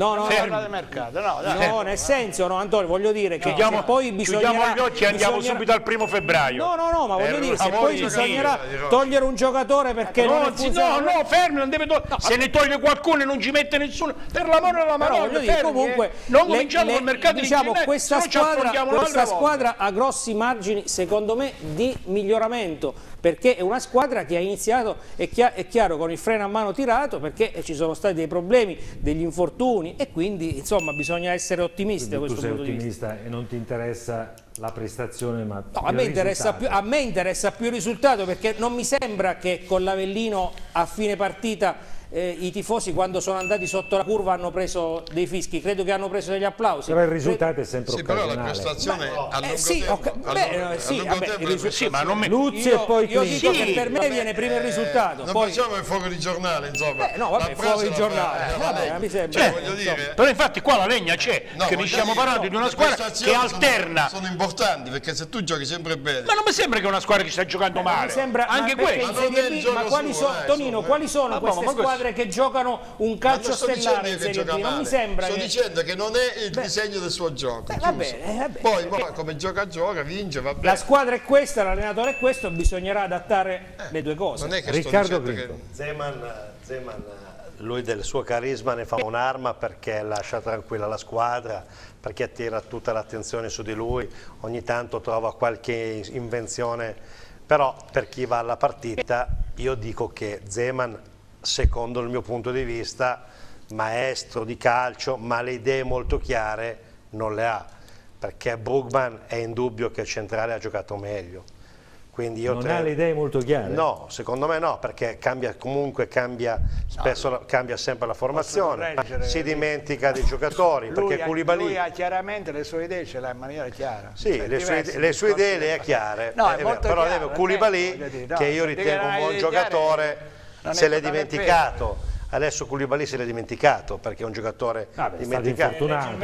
no, nel senso, no Antonio, voglio dire che poi bisognerà, chiudiamo gli occhi e andiamo subito al 1 febbraio, ma voglio dire, se poi bisognerà togliere un giocatore perché non funziona, no, fermi, non deve se ne toglie qualcuno e non ci mette nessuno, per l'amore della Madonna, comunque non cominciamo col mercato, diciamo, questa squadra ha grossi margini secondo me di miglioramento, perché è una squadra che ha iniziato, è chiaro, con il freno a mano tirato, perché ci sono stati dei problemi, degli infortuni, e quindi insomma bisogna essere ottimisti. Quindi da questo punto di vista. Tu sei ottimista e non ti interessa la prestazione, ma no, a me interessa più il risultato, perché non mi sembra che con l'Avellino a fine partita i tifosi quando sono andati sotto la curva hanno preso dei fischi, credo che hanno preso degli applausi. Però il risultato è sempre occasionale. Però la prestazione a lungo tempo. Sì, ma non mi... Luzzi e poi io dico che per me viene prima il risultato. Non poi... facciamo il fuoco di giornale, insomma. No, vabbè, fuoco di giornale. Mi sembra. Voglio dire... Però infatti qua la legna c'è, che ne stiamo parlando di una squadra che alterna. Sono importanti, perché se tu giochi sempre bene... Ma non mi sembra che è una squadra che sta giocando male. Mi sembra, anche questo. Ma quali sono, Tonino, quali sono queste squadre che giocano un calcio stellare in Serie B? Non mi sembra. Sto dicendo che non è il disegno del suo gioco. Va bene. Poi come gioca, vince, va bene. La squadra è questa, l'allenatore è questo, bisognerà adattare le due cose. Non è che Riccardo Zeman, lui del suo carisma ne fa un'arma perché lascia tranquilla la squadra, perché attira tutta l'attenzione su di lui, ogni tanto trova qualche invenzione, però per chi va alla partita io dico che Zeman, secondo il mio punto di vista, maestro di calcio, ma le idee molto chiare non le ha, perché Brugman è indubbio che il centrale ha giocato meglio. Quindi io non ha le idee molto chiare? No, secondo me no, perché cambia sempre la formazione, si dimentica dei giocatori, perché Koulibaly... Lui ha chiaramente le sue idee, ce l'ha in maniera chiara. Sì, le sue idee le ha chiare, però Koulibaly, che io ritengo un buon giocatore, se l'è dimenticato. Adesso Koulibaly se l'è dimenticato, perché è un giocatore dimenticato.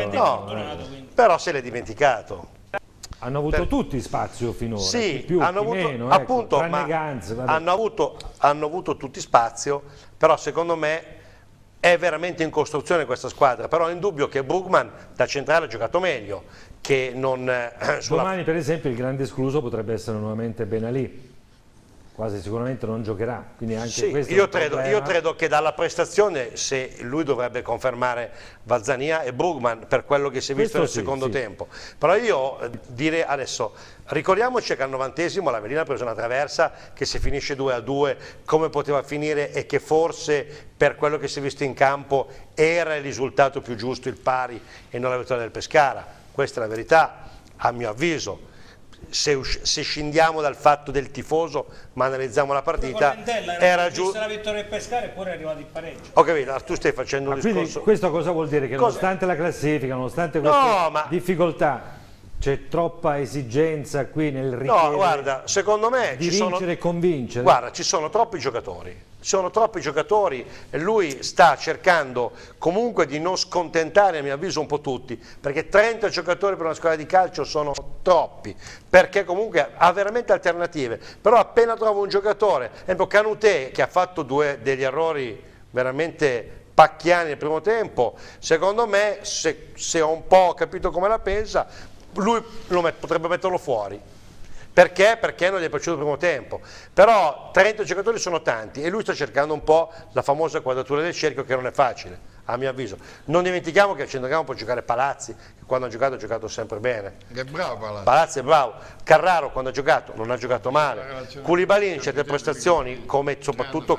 Però se l'è dimenticato. Hanno avuto tutti spazio finora, sì, più, hanno avuto, meno, appunto, hanno avuto tutti spazio, però secondo me è veramente in costruzione questa squadra, però è indubbio che Brugman da centrale ha giocato meglio, che non... Domani per esempio il grande escluso potrebbe essere nuovamente Benalì, quasi sicuramente non giocherà, quindi anche sì, questo io credo che dalla prestazione, se lui dovrebbe confermare Valzania e Brugman per quello che si è visto nel secondo tempo, però io direi adesso, ricordiamoci che al 90esimo l'Avellino ha preso una traversa che se finisce 2-2 come poteva finire e che forse per quello che si è visto in campo era il risultato più giusto, il pari e non la vittoria del Pescara, questa è la verità a mio avviso. Se scendiamo dal fatto del tifoso ma analizziamo la partita, era giusto la vittoria del Pescara e poi è arrivato il pareggio. Ho capito, tu stai facendo un discorso. Quindi questo cosa vuol dire? Che nonostante la classifica, nonostante queste difficoltà, c'è troppa esigenza qui nel richiedere, no, guarda, secondo me di vincere e convincere? Guarda, ci sono troppi giocatori. Sono troppi giocatori e lui sta cercando comunque di non scontentare a mio avviso un po' tutti, perché 30 giocatori per una squadra di calcio sono troppi, perché comunque ha veramente alternative, però appena trova un giocatore, ad esempio Canutè che ha fatto degli errori veramente pacchiani nel primo tempo, secondo me se ho un po' capito come la pensa, lui potrebbe metterlo fuori. Perché? Perché non gli è piaciuto il primo tempo, però 30 giocatori sono tanti e lui sta cercando un po' la famosa quadratura del cerchio che non è facile, a mio avviso. Non dimentichiamo che a centrocampo può giocare Palazzi, che quando ha giocato sempre bene. È bravo Palazzi. Palazzi è bravo. Carraro quando ha giocato non ha giocato male. Koulibaly in certe prestazioni, soprattutto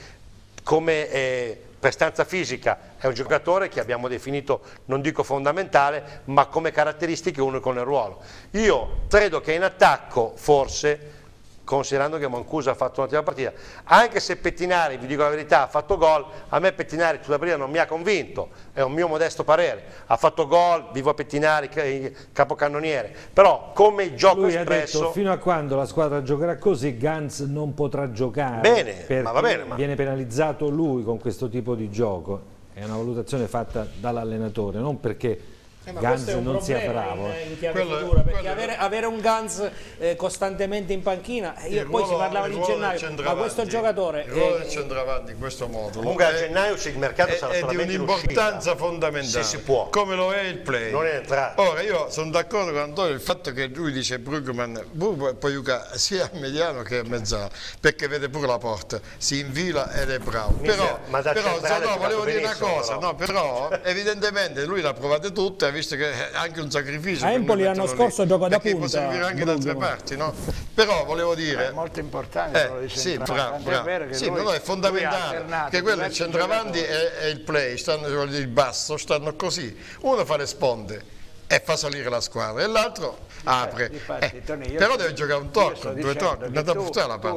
come prestanza fisica, è un giocatore che abbiamo definito, non dico fondamentale, ma come caratteristiche unico nel ruolo. Io credo che in attacco, forse, considerando che Mancuso ha fatto un'ottima partita, anche se Pettinari, vi dico la verità, ha fatto gol, a me Pettinari tutta la partita non mi ha convinto, è un mio modesto parere, ha fatto gol, vivo a Pettinari, capocannoniere, però come gioco lui espresso... ha detto, fino a quando la squadra giocherà così Gans non potrà giocare, bene, ma va bene, viene penalizzato lui con questo tipo di gioco, è una valutazione fatta dall'allenatore, non perché Gans non sia bravo in chiave futura, perché avere un Gans costantemente in panchina, poi si parlava di gennaio, ma questo giocatore il ruolo del centravanti in questo modo comunque a gennaio il mercato sarà è di un'importanza fondamentale, se si può, come lo è il play. Non è entrato. Ora io sono d'accordo con Antonio il fatto che lui dice Brugman può giocare sia a mediano che a mezzala, perché vede pure la porta, si infila ed è bravo, però volevo dire una cosa, però evidentemente lui l'ha provate tutte, visto che è anche un sacrificio. A Empoli l'anno scorso gioca da punta, può servire anche da altre parti, no? Però volevo dire è molto importante sì, bravo. Sì, no, è fondamentale che quello il centravanti e il play, il basso stanno così, uno fa le sponde e fa salire la squadra e l'altro apre, però deve giocare un tocco, due tocchi, non da buttare la palla.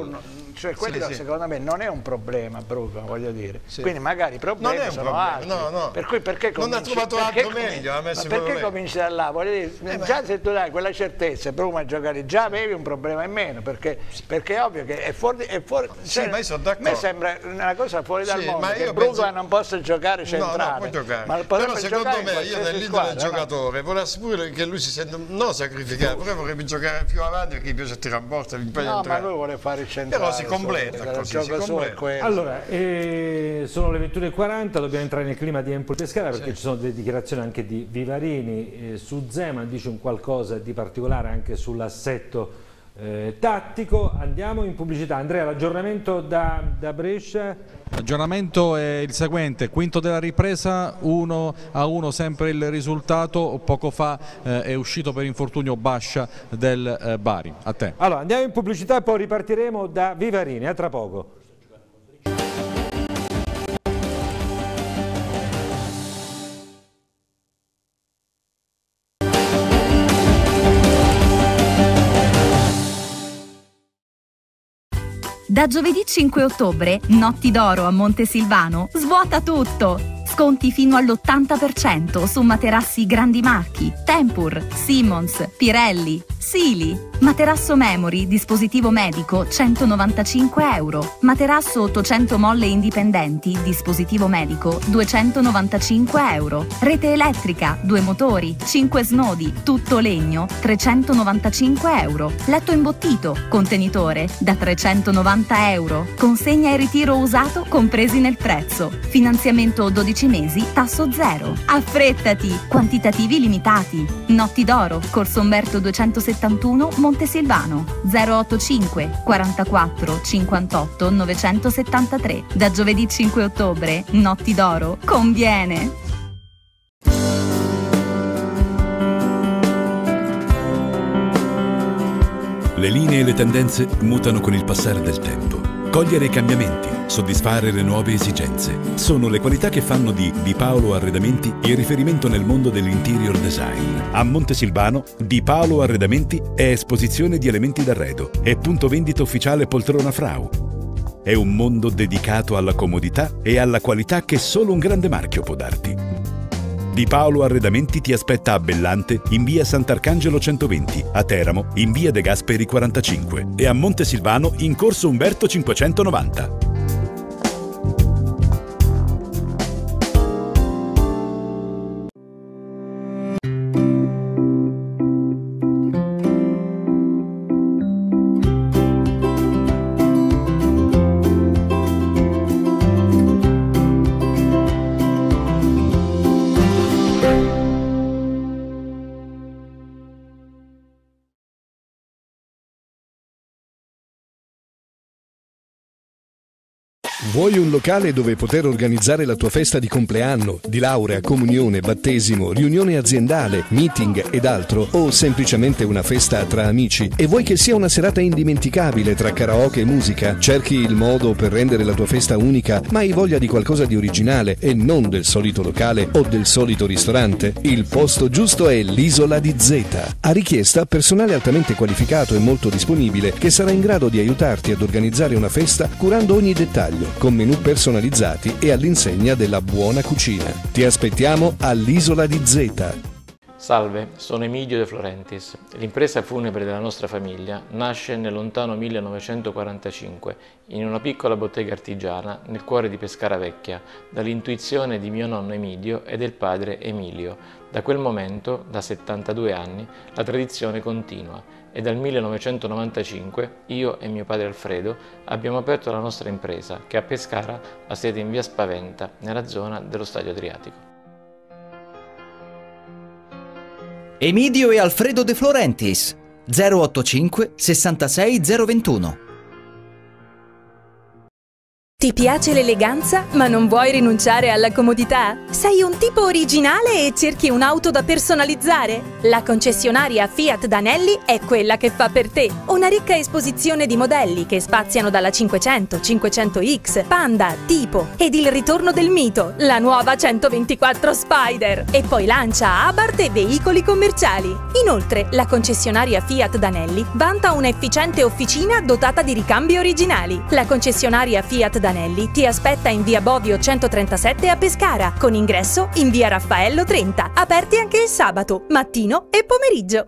cioè quello secondo me non è un problema, Bruno, voglio dire. Sì. Quindi magari i problemi non è un sono problema, altri. no. Per cui perché non ha trovato altro meglio, ha messo perché cominci da là? Voglio dire, già se tu dai quella certezza e provi a giocare, già avevi un problema in meno, perché è ovvio che è fuori sì, ma io sono d'accordo. a me sembra una cosa fuori dal mondo, ma che Bruno non possa giocare centrale. può giocare. Ma però secondo me io nell'idea del giocatore volessi pure che lui si senta non sacrificato, però vorrebbe giocare più avanti perché gli piace tirare in porta, ma lui vuole fare il centrale. Però si completa così, Allora, sono le 21:40, dobbiamo entrare nel clima di Empoli Pescara perché ci sono delle dichiarazioni anche di Vivarini su Zeman, dice un qualcosa di particolare anche sull'assetto tattico. Andiamo in pubblicità. Andrea, l'aggiornamento da Brescia? L'aggiornamento è il seguente: quinto della ripresa, 1-1 sempre il risultato. Poco fa è uscito per infortunio Bascia del Bari. A te. Allora, andiamo in pubblicità e poi ripartiremo da Vivarini. A tra poco. Da giovedì 5 ottobre, Notti d'Oro a Montesilvano svuota tutto! Sconti fino all'80% su materassi grandi marchi, Tempur, Simmons, Pirelli, Sili. Materasso Memory, dispositivo medico, 195 euro. Materasso 800 molle indipendenti, dispositivo medico, 295 euro. Rete elettrica, 2 motori, 5 snodi, tutto legno, 395 euro. Letto imbottito, contenitore, da 390 euro. Consegna e ritiro usato compresi nel prezzo. Finanziamento 12 mesi, tasso zero. Affrettati, quantitativi limitati. Notti d'Oro, Corso Umberto 271, Montesilvano, 085 44 58 973. Da giovedì 5 ottobre, Notti d'Oro, conviene! Le linee e le tendenze mutano con il passare del tempo. Cogliere i cambiamenti, soddisfare le nuove esigenze, sono le qualità che fanno di Di Paolo Arredamenti il riferimento nel mondo dell'interior design. A Montesilvano, Di Paolo Arredamenti è esposizione di elementi d'arredo e punto vendita ufficiale Poltrona Frau. È un mondo dedicato alla comodità e alla qualità che solo un grande marchio può darti. Di Paolo Arredamenti ti aspetta a Bellante in via Sant'Arcangelo 120, a Teramo in via De Gasperi 45 e a Montesilvano in corso Umberto 590. Vuoi un locale dove poter organizzare la tua festa di compleanno, di laurea, comunione, battesimo, riunione aziendale, meeting ed altro, o semplicemente una festa tra amici e vuoi che sia una serata indimenticabile tra karaoke e musica? Cerchi il modo per rendere la tua festa unica, ma hai voglia di qualcosa di originale e non del solito locale o del solito ristorante? Il posto giusto è l'Isola di Zeta. A richiesta personale altamente qualificato e molto disponibile che sarà in grado di aiutarti ad organizzare una festa curando ogni dettaglio, con menù personalizzati e all'insegna della buona cucina. Ti aspettiamo all'Isola di Zeta. Salve, sono Emilio De Florentis. L'impresa funebre della nostra famiglia nasce nel lontano 1945 in una piccola bottega artigiana nel cuore di Pescara Vecchia, dall'intuizione di mio nonno Emilio e del padre Emilio. Da quel momento, da 72 anni, la tradizione continua e dal 1995 io e mio padre Alfredo abbiamo aperto la nostra impresa che a Pescara ha sede in via Spaventa, nella zona dello Stadio Adriatico. Emilio e Alfredo De Florentis, 085 66 021. Ti piace l'eleganza, ma non vuoi rinunciare alla comodità? Sei un tipo originale e cerchi un'auto da personalizzare? La concessionaria Fiat Danelli è quella che fa per te. Una ricca esposizione di modelli che spaziano dalla 500, 500X, Panda, Tipo ed il ritorno del mito, la nuova 124 Spider. E poi lancia Abarth e veicoli commerciali. Inoltre, la concessionaria Fiat Danelli vanta un'efficiente officina dotata di ricambi originali. La concessionaria Fiat Danelli ti aspetta in via Bovio 137 a Pescara, con ingresso in via Raffaello 30, aperti anche il sabato, mattino e pomeriggio.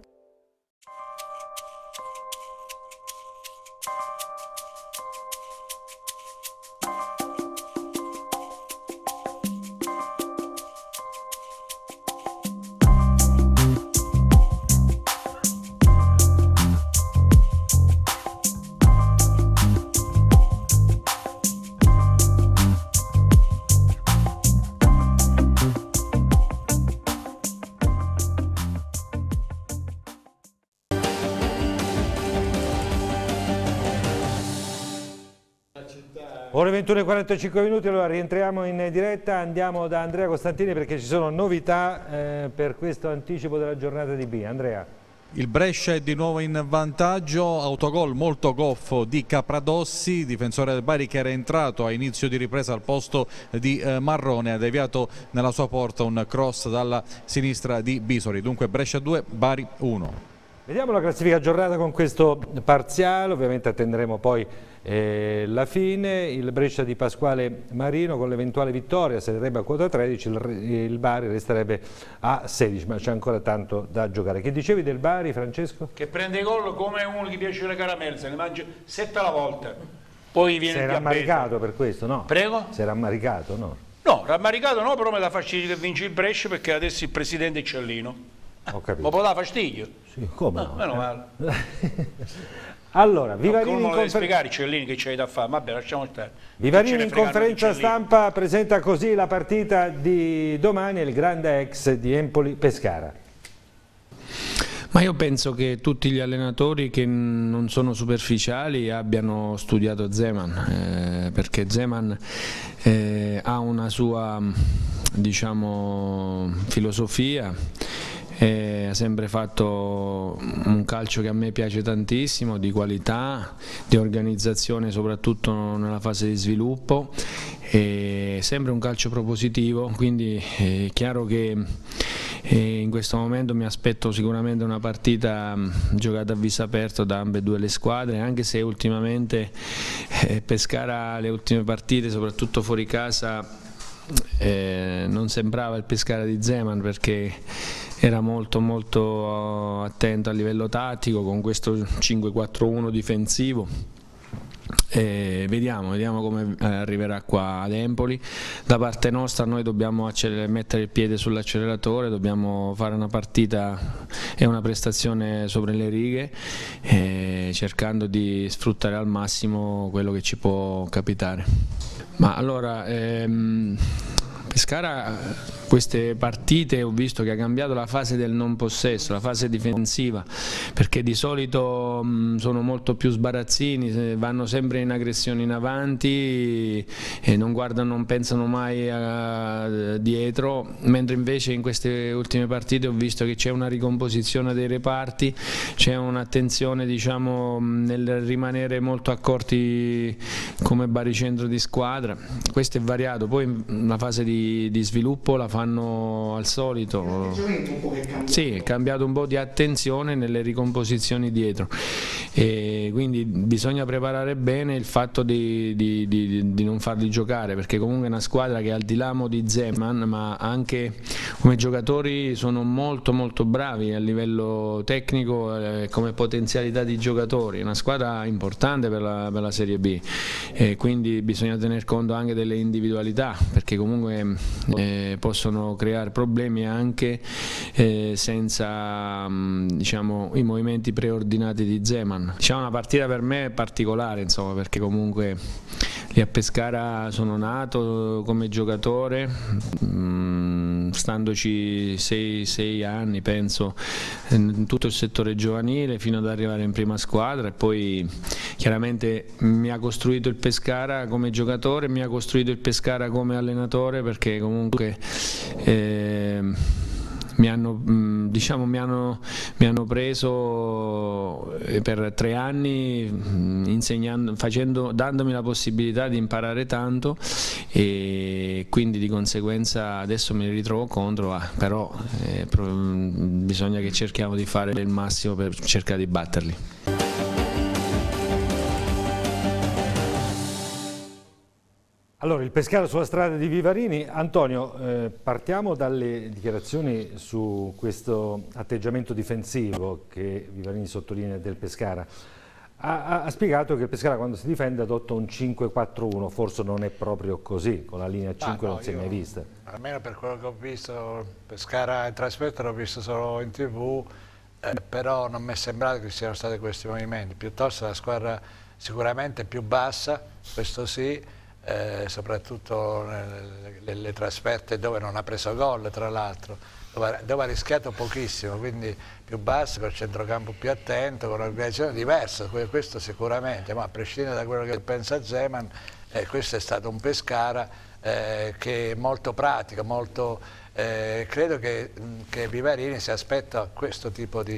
Ore 21:45 minuti, allora rientriamo in diretta, andiamo da Andrea Costantini perché ci sono novità per questo anticipo della giornata di B. Andrea. Il Brescia è di nuovo in vantaggio, autogol molto goffo di Capradossi, difensore del Bari che era entrato a inizio di ripresa al posto di Marrone, ha deviato nella sua porta un cross dalla sinistra di Bisori, dunque Brescia 2, Bari 1. Vediamo la classifica aggiornata con questo parziale, ovviamente attenderemo poi la fine. Il Brescia di Pasquale Marino con l'eventuale vittoria salirebbe a quota 13, il Bari resterebbe a 16, ma c'è ancora tanto da giocare. Che dicevi del Bari, Francesco? Che prende gol come uno che piace le caramelle, se ne mangia 7 alla volta, poi viene il diabete. Si è rammaricato per questo, no? Prego? Si è rammaricato, no? No, rammaricato no, però mi dà fastidio che vince il Brescia perché adesso il presidente è Cellino. Ho capito. Ma può dare fastidio? Sì, come no? Meno male. Allora, Vivarini non deve spiegare Cellini che c'è da fare, vabbè, lasciamo stare. Vivarini in conferenza stampa presenta così la partita di domani, il grande ex di Empoli-Pescara. Ma io penso che tutti gli allenatori che non sono superficiali abbiano studiato Zeman, perché Zeman ha una sua, diciamo, filosofia. Ha sempre fatto un calcio che a me piace tantissimo, di qualità, di organizzazione soprattutto nella fase di sviluppo, e sempre un calcio propositivo, quindi è chiaro che in questo momento mi aspetto sicuramente una partita giocata a viso aperto da ambedue le squadre, anche se ultimamente Pescara, le ultime partite soprattutto fuori casa, non sembrava il Pescara di Zeman, perché era molto attento a livello tattico con questo 5-4-1 difensivo. Vediamo come arriverà qua ad Empoli. Da parte nostra noi dobbiamo mettere il piede sull'acceleratore, dobbiamo fare una partita e una prestazione sopra le righe, cercando di sfruttare al massimo quello che ci può capitare. Ma allora, Pescara queste partite ho visto che ha cambiato la fase del non possesso, la fase difensiva, perché di solito sono molto più sbarazzini, vanno sempre in aggressione in avanti e non guardano, non pensano mai dietro, mentre invece in queste ultime partite ho visto che c'è una ricomposizione dei reparti, c'è un'attenzione, diciamo, nel rimanere molto accorti come baricentro di squadra. Questo è variato, poi la fase di sviluppo la fanno al solito. Sì, è cambiato un po' di attenzione nelle ricomposizioni dietro, e quindi bisogna preparare bene il fatto di non farli giocare, perché comunque è una squadra che al di là di Zeman, ma anche come giocatori sono molto bravi a livello tecnico, come potenzialità di giocatori, è una squadra importante per la Serie B, e quindi bisogna tener conto anche delle individualità, perché comunque possono creare problemi anche senza diciamo, i movimenti preordinati di Zeman. Diciamo una partita per me particolare, insomma, perché comunque lì a Pescara sono nato come giocatore, standoci 6 anni penso in tutto il settore giovanile fino ad arrivare in prima squadra, e poi chiaramente mi ha costruito il Pescara come giocatore, mi ha costruito il Pescara come allenatore, perché comunque mi hanno preso per 3 anni dandomi la possibilità di imparare tanto, e quindi di conseguenza adesso me li ritrovo contro, però bisogna che cerchiamo di fare il massimo per cercare di batterli. Allora, il Pescara sulla strada di Vivarini. Antonio, partiamo dalle dichiarazioni su questo atteggiamento difensivo che Vivarini sottolinea del Pescara. Ha spiegato che il Pescara quando si difende adotta un 5-4-1, forse non è proprio così, con la linea 5 non si è mai vista. Almeno per quello che ho visto, Pescara in trasferta l'ho visto solo in TV, però non mi è sembrato che siano stati questi movimenti, piuttosto la squadra sicuramente più bassa, questo sì, soprattutto nelle trasferte dove non ha preso gol, tra l'altro, dove ha rischiato pochissimo, quindi più basso, per centrocampo più attento, con un'organizzazione diversa, questo sicuramente, ma a prescindere da quello che pensa Zeman, questo è stato un Pescara che è molto pratico, molto, credo che Vivarini si aspetta questo tipo di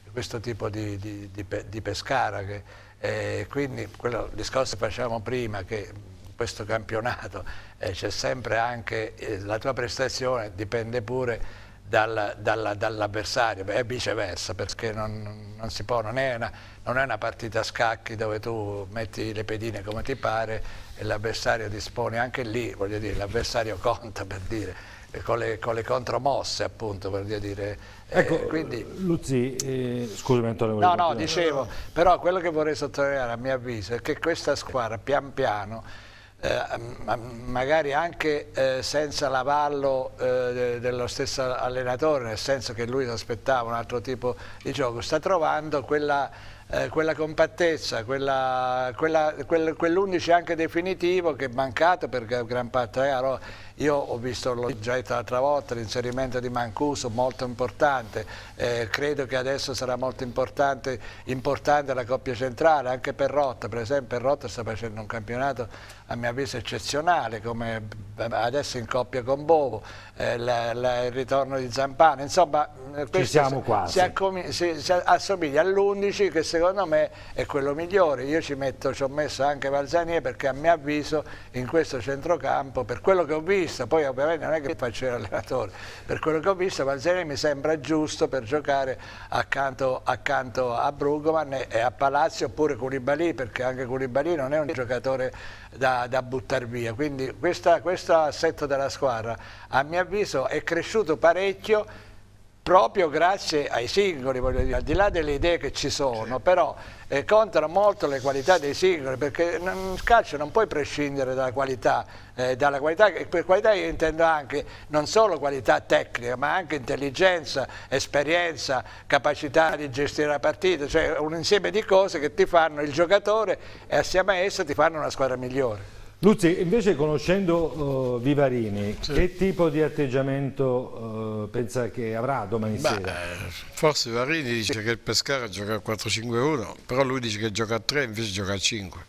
Pescara, quindi quello discorso che facevamo prima, che questo campionato c'è sempre anche la tua prestazione dipende pure dall'avversario, e viceversa, perché non si può, non è una partita a scacchi dove tu metti le pedine come ti pare e l'avversario dispone, anche lì voglio dire l'avversario conta, per dire, con le contromosse, appunto, per dire. Ecco, quindi, Luzzi, scusami Antonio. No, dicevo, però quello che vorrei sottolineare a mio avviso è che questa squadra pian piano, magari anche senza l'avallo dello stesso allenatore, nel senso che lui si aspettava un altro tipo di gioco, sta trovando quella compattezza, quell'11 anche definitivo che è mancato, perché gran parte io ho visto, l'ho già detto l'altra volta, l'inserimento di Mancuso molto importante, credo che adesso sarà molto importante la coppia centrale, anche Perrotta, per esempio. Perrotta sta facendo un campionato a mio avviso eccezionale, come adesso in coppia con Bovo, il ritorno di Zampano, insomma ci siamo quasi. Si assomiglia all'11 che secondo me è quello migliore. Io ci ho messo anche Valzanier, perché a mio avviso in questo centrocampo, per quello che ho visto, poi ovviamente non è che faccio l'allenatore, per quello che ho visto Valzanier mi sembra giusto per giocare accanto a Brugoman e a Palazzo, oppure Koulibaly, perché anche Koulibaly non è un giocatore da buttare via, quindi questo assetto della squadra a mio avviso è cresciuto parecchio proprio grazie ai singoli, voglio dire, al di là delle idee che ci sono, però contano molto le qualità dei singoli, perché nel calcio non puoi prescindere dalla qualità, e per qualità io intendo anche non solo qualità tecnica, ma anche intelligenza, esperienza, capacità di gestire la partita, cioè un insieme di cose che ti fanno il giocatore e assieme a esso ti fanno una squadra migliore. Luzzi, invece conoscendo Vivarini, sì, che tipo di atteggiamento pensa che avrà domani sera? Forse Vivarini dice che il Pescara gioca a 4-5-1, però lui dice che gioca a 3 invece gioca a 5.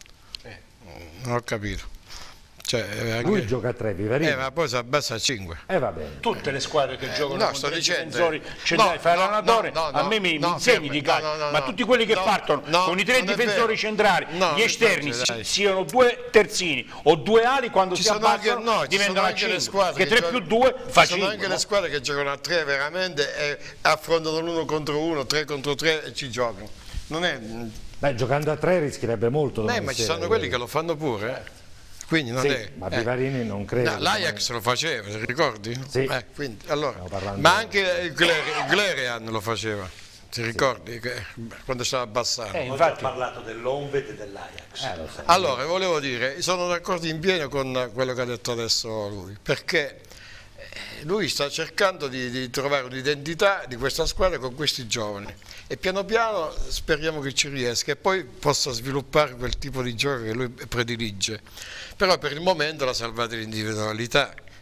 Non ho capito. Cioè, lui gioca a 3, Vivarini. Ma poi si abbassa a 5. Va bene. Tutte le squadre che giocano no, con sto difensori centrali, fai l'allenatore, a me mi insegni di calcio, ma tutti quelli che partono con i 3 difensori centrali, gli esterni, siano 2 terzini o 2 ali, quando si abbassano diventano a 5, che 3 più 2 fa 5. Ci sono anche le squadre che giocano a 3 veramente e affrontano l'1 contro 1, 3 contro 3 e ci giocano. Non è... Beh, giocando a 3 rischierebbe molto. Ma ci sono quelli che lo fanno pure, Quindi non è, ma Vivarini non credo. L'Ajax lo faceva, ti ricordi? Sì. Quindi, allora, ma anche il Glerian lo faceva, ti ricordi? Quando stava abbassando. Infatti ho parlato dell'Onved e dell'Ajax. Allora, volevo dire, sono d'accordo in pieno con quello che ha detto adesso lui, perché lui sta cercando di trovare un'identità di questa squadra con questi giovani e piano piano speriamo che ci riesca e poi possa sviluppare quel tipo di gioco che lui predilige. Però per il momento la salvate l'individualità,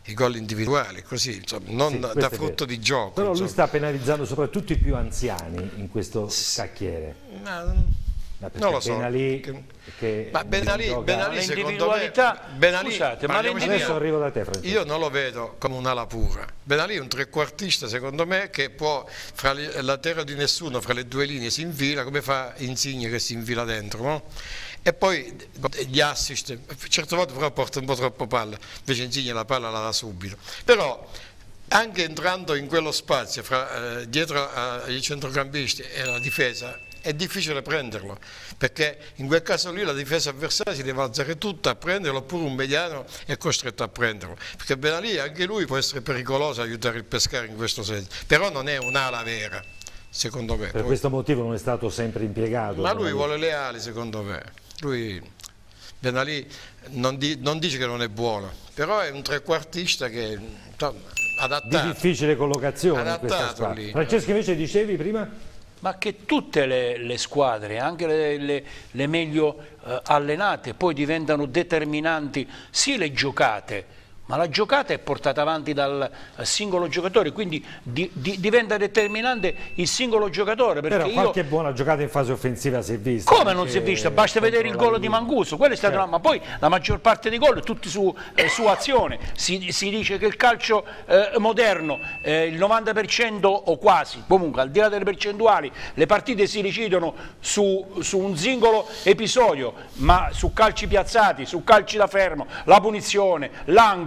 i gol individuali, così, insomma, non Sì, da frutto di gioco. Però lui insomma. sta penalizzando soprattutto i più anziani in questo scacchiere. Non lo so. Ma Benalì secondo me, scusate, ma adesso arrivo da te, Francesco. io non lo vedo come un'ala pura. Benalì è un trequartista secondo me che può, fra la terra di nessuno, fra le due linee si infila, come fa Insigne che si infila dentro, no? E poi gli assist, certe volte però porta un po' troppo palla, invece Insigne la palla la dà subito. Però anche entrando in quello spazio dietro ai centrocampisti e la difesa, è difficile prenderlo, perché in quel caso lì la difesa avversaria si deve alzare tutta a prenderlo, oppure un mediano è costretto a prenderlo, perché Benalì anche lui può essere pericoloso aiutare il Pescara in questo senso, però non è un'ala vera, secondo me. Per questo motivo non è stato sempre impiegato. Ma lui vuole le ali, secondo me. Benalì non dice che non è buono, però è un trequartista che adattato. Di difficile collocazione in questa squadra. Francesco, invece dicevi prima? Ma che tutte le squadre, anche le meglio allenate, poi diventano determinanti sì le giocate, ma la giocata è portata avanti dal singolo giocatore, quindi diventa determinante il singolo giocatore. Perché però qualche buona giocata in fase offensiva si è vista. Come non si è vista? Basta vedere il gol di Mancuso, quello è stato ma poi la maggior parte dei gol è tutti su azione. Si dice che il calcio moderno, il 90% o quasi, comunque al di là delle percentuali, le partite si decidono su un singolo episodio, ma su calci piazzati, su calci da fermo, la punizione, l'angolo,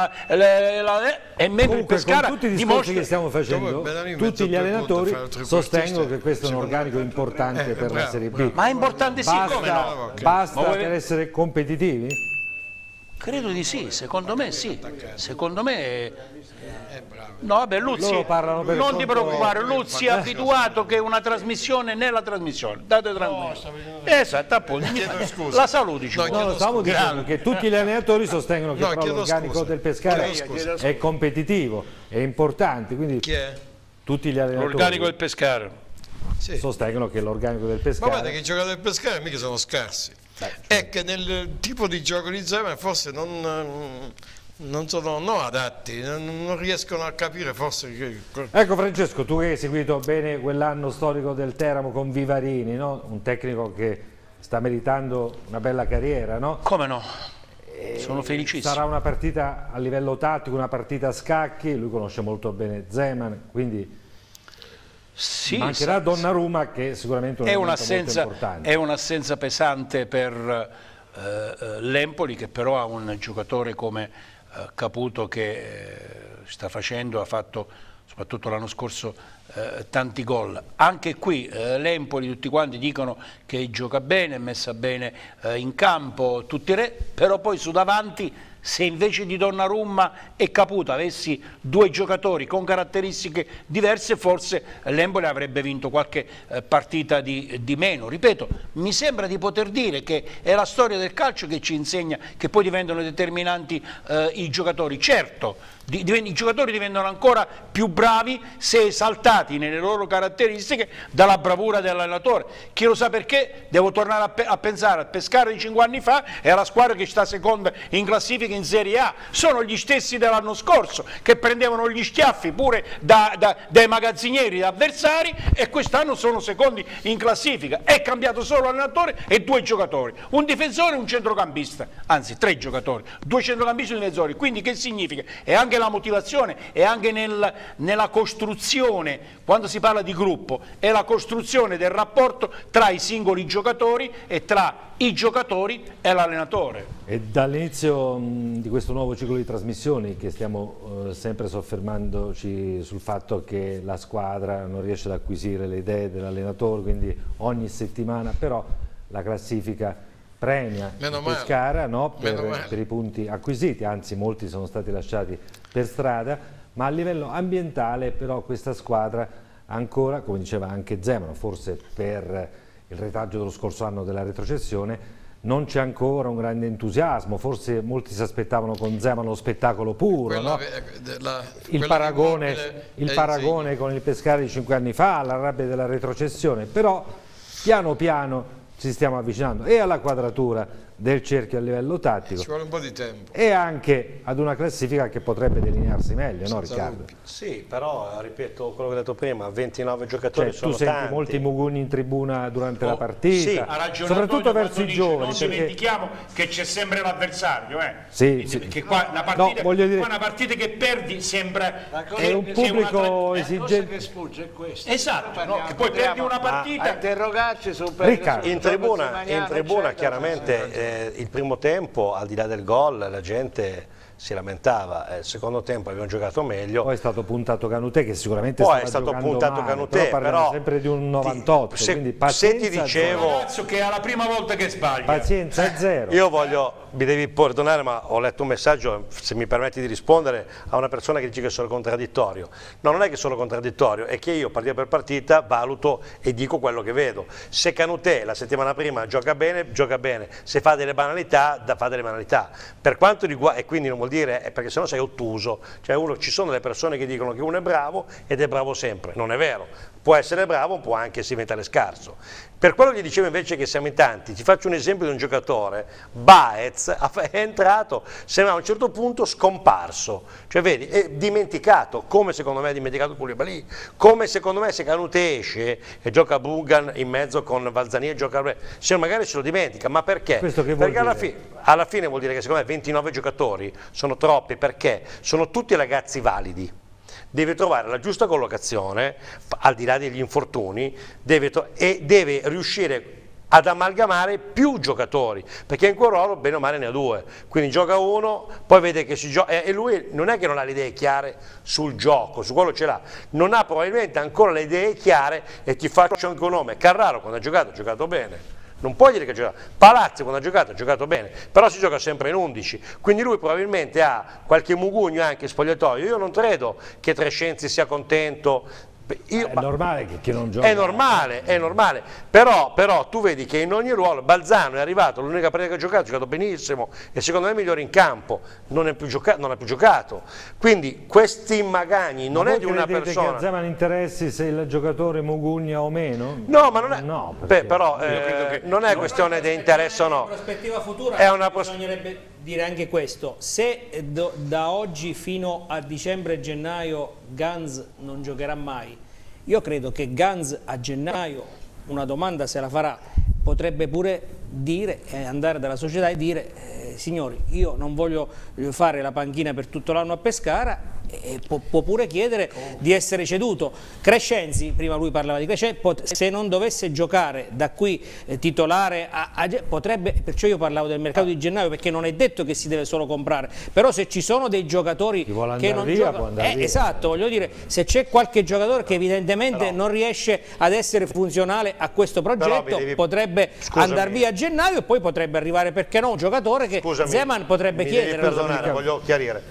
e mentre il Pescara con tutti i discorsi che stiamo facendo, tutti gli allenatori sostengono che questo è un organico importante per la Serie B. Ma è importante sì, come no? Basta per essere competitivi? Credo di sì, secondo me sì. Secondo me no, vabbè, Luzzi, non ti preoccupare, Luzzi è abituato che una trasmissione nella trasmissione. Date tranquillo. Esatto, appunto. La saluti. No, stavo dicendo che tutti gli allenatori sostengono che però l'organico del Pescara è competitivo, è importante, quindi tutti gli allenatori. L'organico del Pescara sostengono che l'organico del Pescara. Ma guarda che i giocatori del Pescara mica sono scarsi. È che nel tipo di gioco di Zeman forse non sono adatti, non riescono a capire forse. Ecco Francesco, tu che hai seguito bene quell'anno storico del Teramo con Vivarini, no? Un tecnico che sta meritando una bella carriera, no? Come no? Sono felicissimo. Sarà una partita a livello tattico, una partita a scacchi, lui conosce molto bene Zeman, quindi sì, mancherà Donnarumma che sicuramente è un'assenza è un'assenza pesante per l'Empoli, che però ha un giocatore come Caputo che sta facendo, ha fatto soprattutto l'anno scorso tanti gol. Anche qui l'Empoli tutti quanti dicono che gioca bene, è messa bene in campo, tutti però poi su davanti, se invece di Donnarumma e Caputo avessi due giocatori con caratteristiche diverse, forse l'Empoli avrebbe vinto qualche partita di meno. Ripeto, mi sembra di poter dire che è la storia del calcio che ci insegna che poi diventano determinanti i giocatori. Certo, i giocatori diventano ancora più bravi se esaltati nelle loro caratteristiche dalla bravura dell'allenatore. Chi lo sa perché? Devo tornare a pensare al Pescara di 5 anni fa e alla squadra che sta seconda in classifica in Serie A. Sono gli stessi dell'anno scorso che prendevano gli schiaffi pure dai magazzinieri avversari, e quest'anno sono secondi in classifica. È cambiato solo l'allenatore e due giocatori, un difensore e un centrocampista, anzi 3 giocatori, 2 centrocampisti e 2 difensori. Quindi che significa? È anche la motivazione, è anche nella costruzione, quando si parla di gruppo, è la costruzione del rapporto tra i singoli giocatori e tra i giocatori e l'allenatore. E dall'inizio di questo nuovo ciclo di trasmissioni che stiamo sempre soffermandoci sul fatto che la squadra non riesce ad acquisire le idee dell'allenatore, quindi ogni settimana però la classifica premia il Pescara, no, per i punti acquisiti, anzi molti sono stati lasciati per strada, ma a livello ambientale però questa squadra ancora, come diceva anche Zeman, forse per il retaggio dello scorso anno della retrocessione, non c'è ancora un grande entusiasmo, forse molti si aspettavano con Zeman lo spettacolo puro, no? il paragone con il Pescara di 5 anni fa, la rabbia della retrocessione, però piano piano ci stiamo avvicinando e alla quadratura del cerchio a livello tattico. Ci vuole un po' di tempo. E anche ad una classifica che potrebbe delinearsi meglio, no Riccardo? Sì, però ripeto quello che ho detto prima, 29 giocatori Cioè, sono tu senti tanti. molti mugugni in tribuna durante la partita, sì. Ha ragione soprattutto Antonio verso i quando giovani. dice, non dimentichiamo che c'è sempre l'avversario, Sì, sì. Perché qua una partita, No, voglio dire- qua una partita che perdi sembra È un pubblico esigente. che sfugge è questo. Esatto, no? Che poi perdi una partita. A interrogarci su Riccardo. In tribuna chiaramente il primo tempo, al di là del gol, la gente si lamentava, il secondo tempo abbiamo giocato meglio. Poi è stato puntato Canutè che sicuramente Poi stava è stato giocando puntato male, Canutè, parliamo sempre di un 98, quindi pazienza se ti dicevo, Un ragazzo che è la prima volta che sbaglia. pazienza zero. io mi devi perdonare, ma ho letto un messaggio, se mi permetti di rispondere, a una persona che dice che sono contraddittorio. No, non è che sono contraddittorio, è che io partita per partita valuto e dico quello che vedo. Se Canutè la settimana prima gioca bene, se fa delle banalità, fa delle banalità. Per quanto riguarda, e quindi non vuol dire, perché sennò sei ottuso, cioè ci sono delle persone che dicono che uno è bravo ed è bravo sempre, non è vero. Può essere bravo, può anche diventare scarso. Per quello che dicevo invece che siamo in tanti, ti faccio un esempio di un giocatore, Baez, è entrato, sembra a un certo punto scomparso, cioè vedi, è dimenticato, come secondo me è dimenticato Koulibaly, come secondo me se Canutè esce e gioca Bugan in mezzo con Valzani e gioca, se magari se lo dimentica, ma perché? Questo che vuol Perché alla fine vuol dire che secondo me 29 giocatori sono troppi, perché sono tutti ragazzi validi. Deve trovare la giusta collocazione, al di là degli infortuni, e deve riuscire ad amalgamare più giocatori, perché in quel ruolo bene o male ne ha due, quindi gioca uno, poi vede che si gioca, e lui non è che non ha le idee chiare sul gioco, su quello ce l'ha, non ha probabilmente ancora le idee chiare, e ti faccio anche un nome, Carraro quando ha giocato bene. Non puoi dire che ha giocato. Palazzi quando ha giocato bene, però si gioca sempre in 11, quindi lui probabilmente ha qualche mugugno anche in spogliatoio. Io non credo che Trescenzi sia contento. È normale che non giochi. È normale, però tu vedi che in ogni ruolo Balzano è arrivato, l'unica partita che ha giocato benissimo e secondo me è migliore in campo, non ha più giocato. Quindi questi magagni non è di una persona. Che a Zeman interessi se il giocatore mugugna o meno? No, ma non è. No, però non è questione di interesse o no. In prospettiva futura bisognerebbe dire anche questo: se da oggi fino a dicembre-gennaio Ganz non giocherà mai, io credo che Ganz a gennaio una domanda se la farà, potrebbe pure dire, andare dalla società e dire signori, io non voglio fare la panchina per tutto l'anno a Pescara, e può pure chiedere di essere ceduto. Crescenzi, prima lui parlava di Crescenzi, se non dovesse giocare da qui titolare potrebbe, perciò io parlavo del mercato di gennaio, perché non è detto che si deve solo comprare, però se ci sono dei giocatori che non giocano, esatto, voglio dire, se c'è qualche giocatore che evidentemente non riesce ad essere funzionale a questo progetto, potrebbe andare via a gennaio, e poi potrebbe arrivare, perché no, un giocatore che Zeman potrebbe chiedere. Perdonare, voglio chiarire,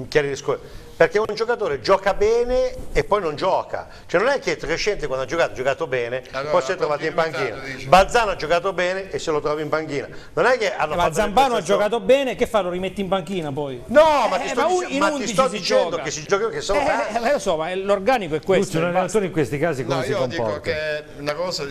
perché un giocatore gioca bene e poi non gioca, cioè non è che Crescenzi quando ha giocato bene, allora, poi si è trovato in panchina. Balzano ha giocato bene e se lo trovi in panchina, non è che ma Zambano ha giocato bene, che fa, lo rimetti in panchina poi? No, ma ti sto dicendo che si gioca, che sono lo so, ma l'organico è questo. Un allenatore in questi casi come si comporta? Io dico che una cosa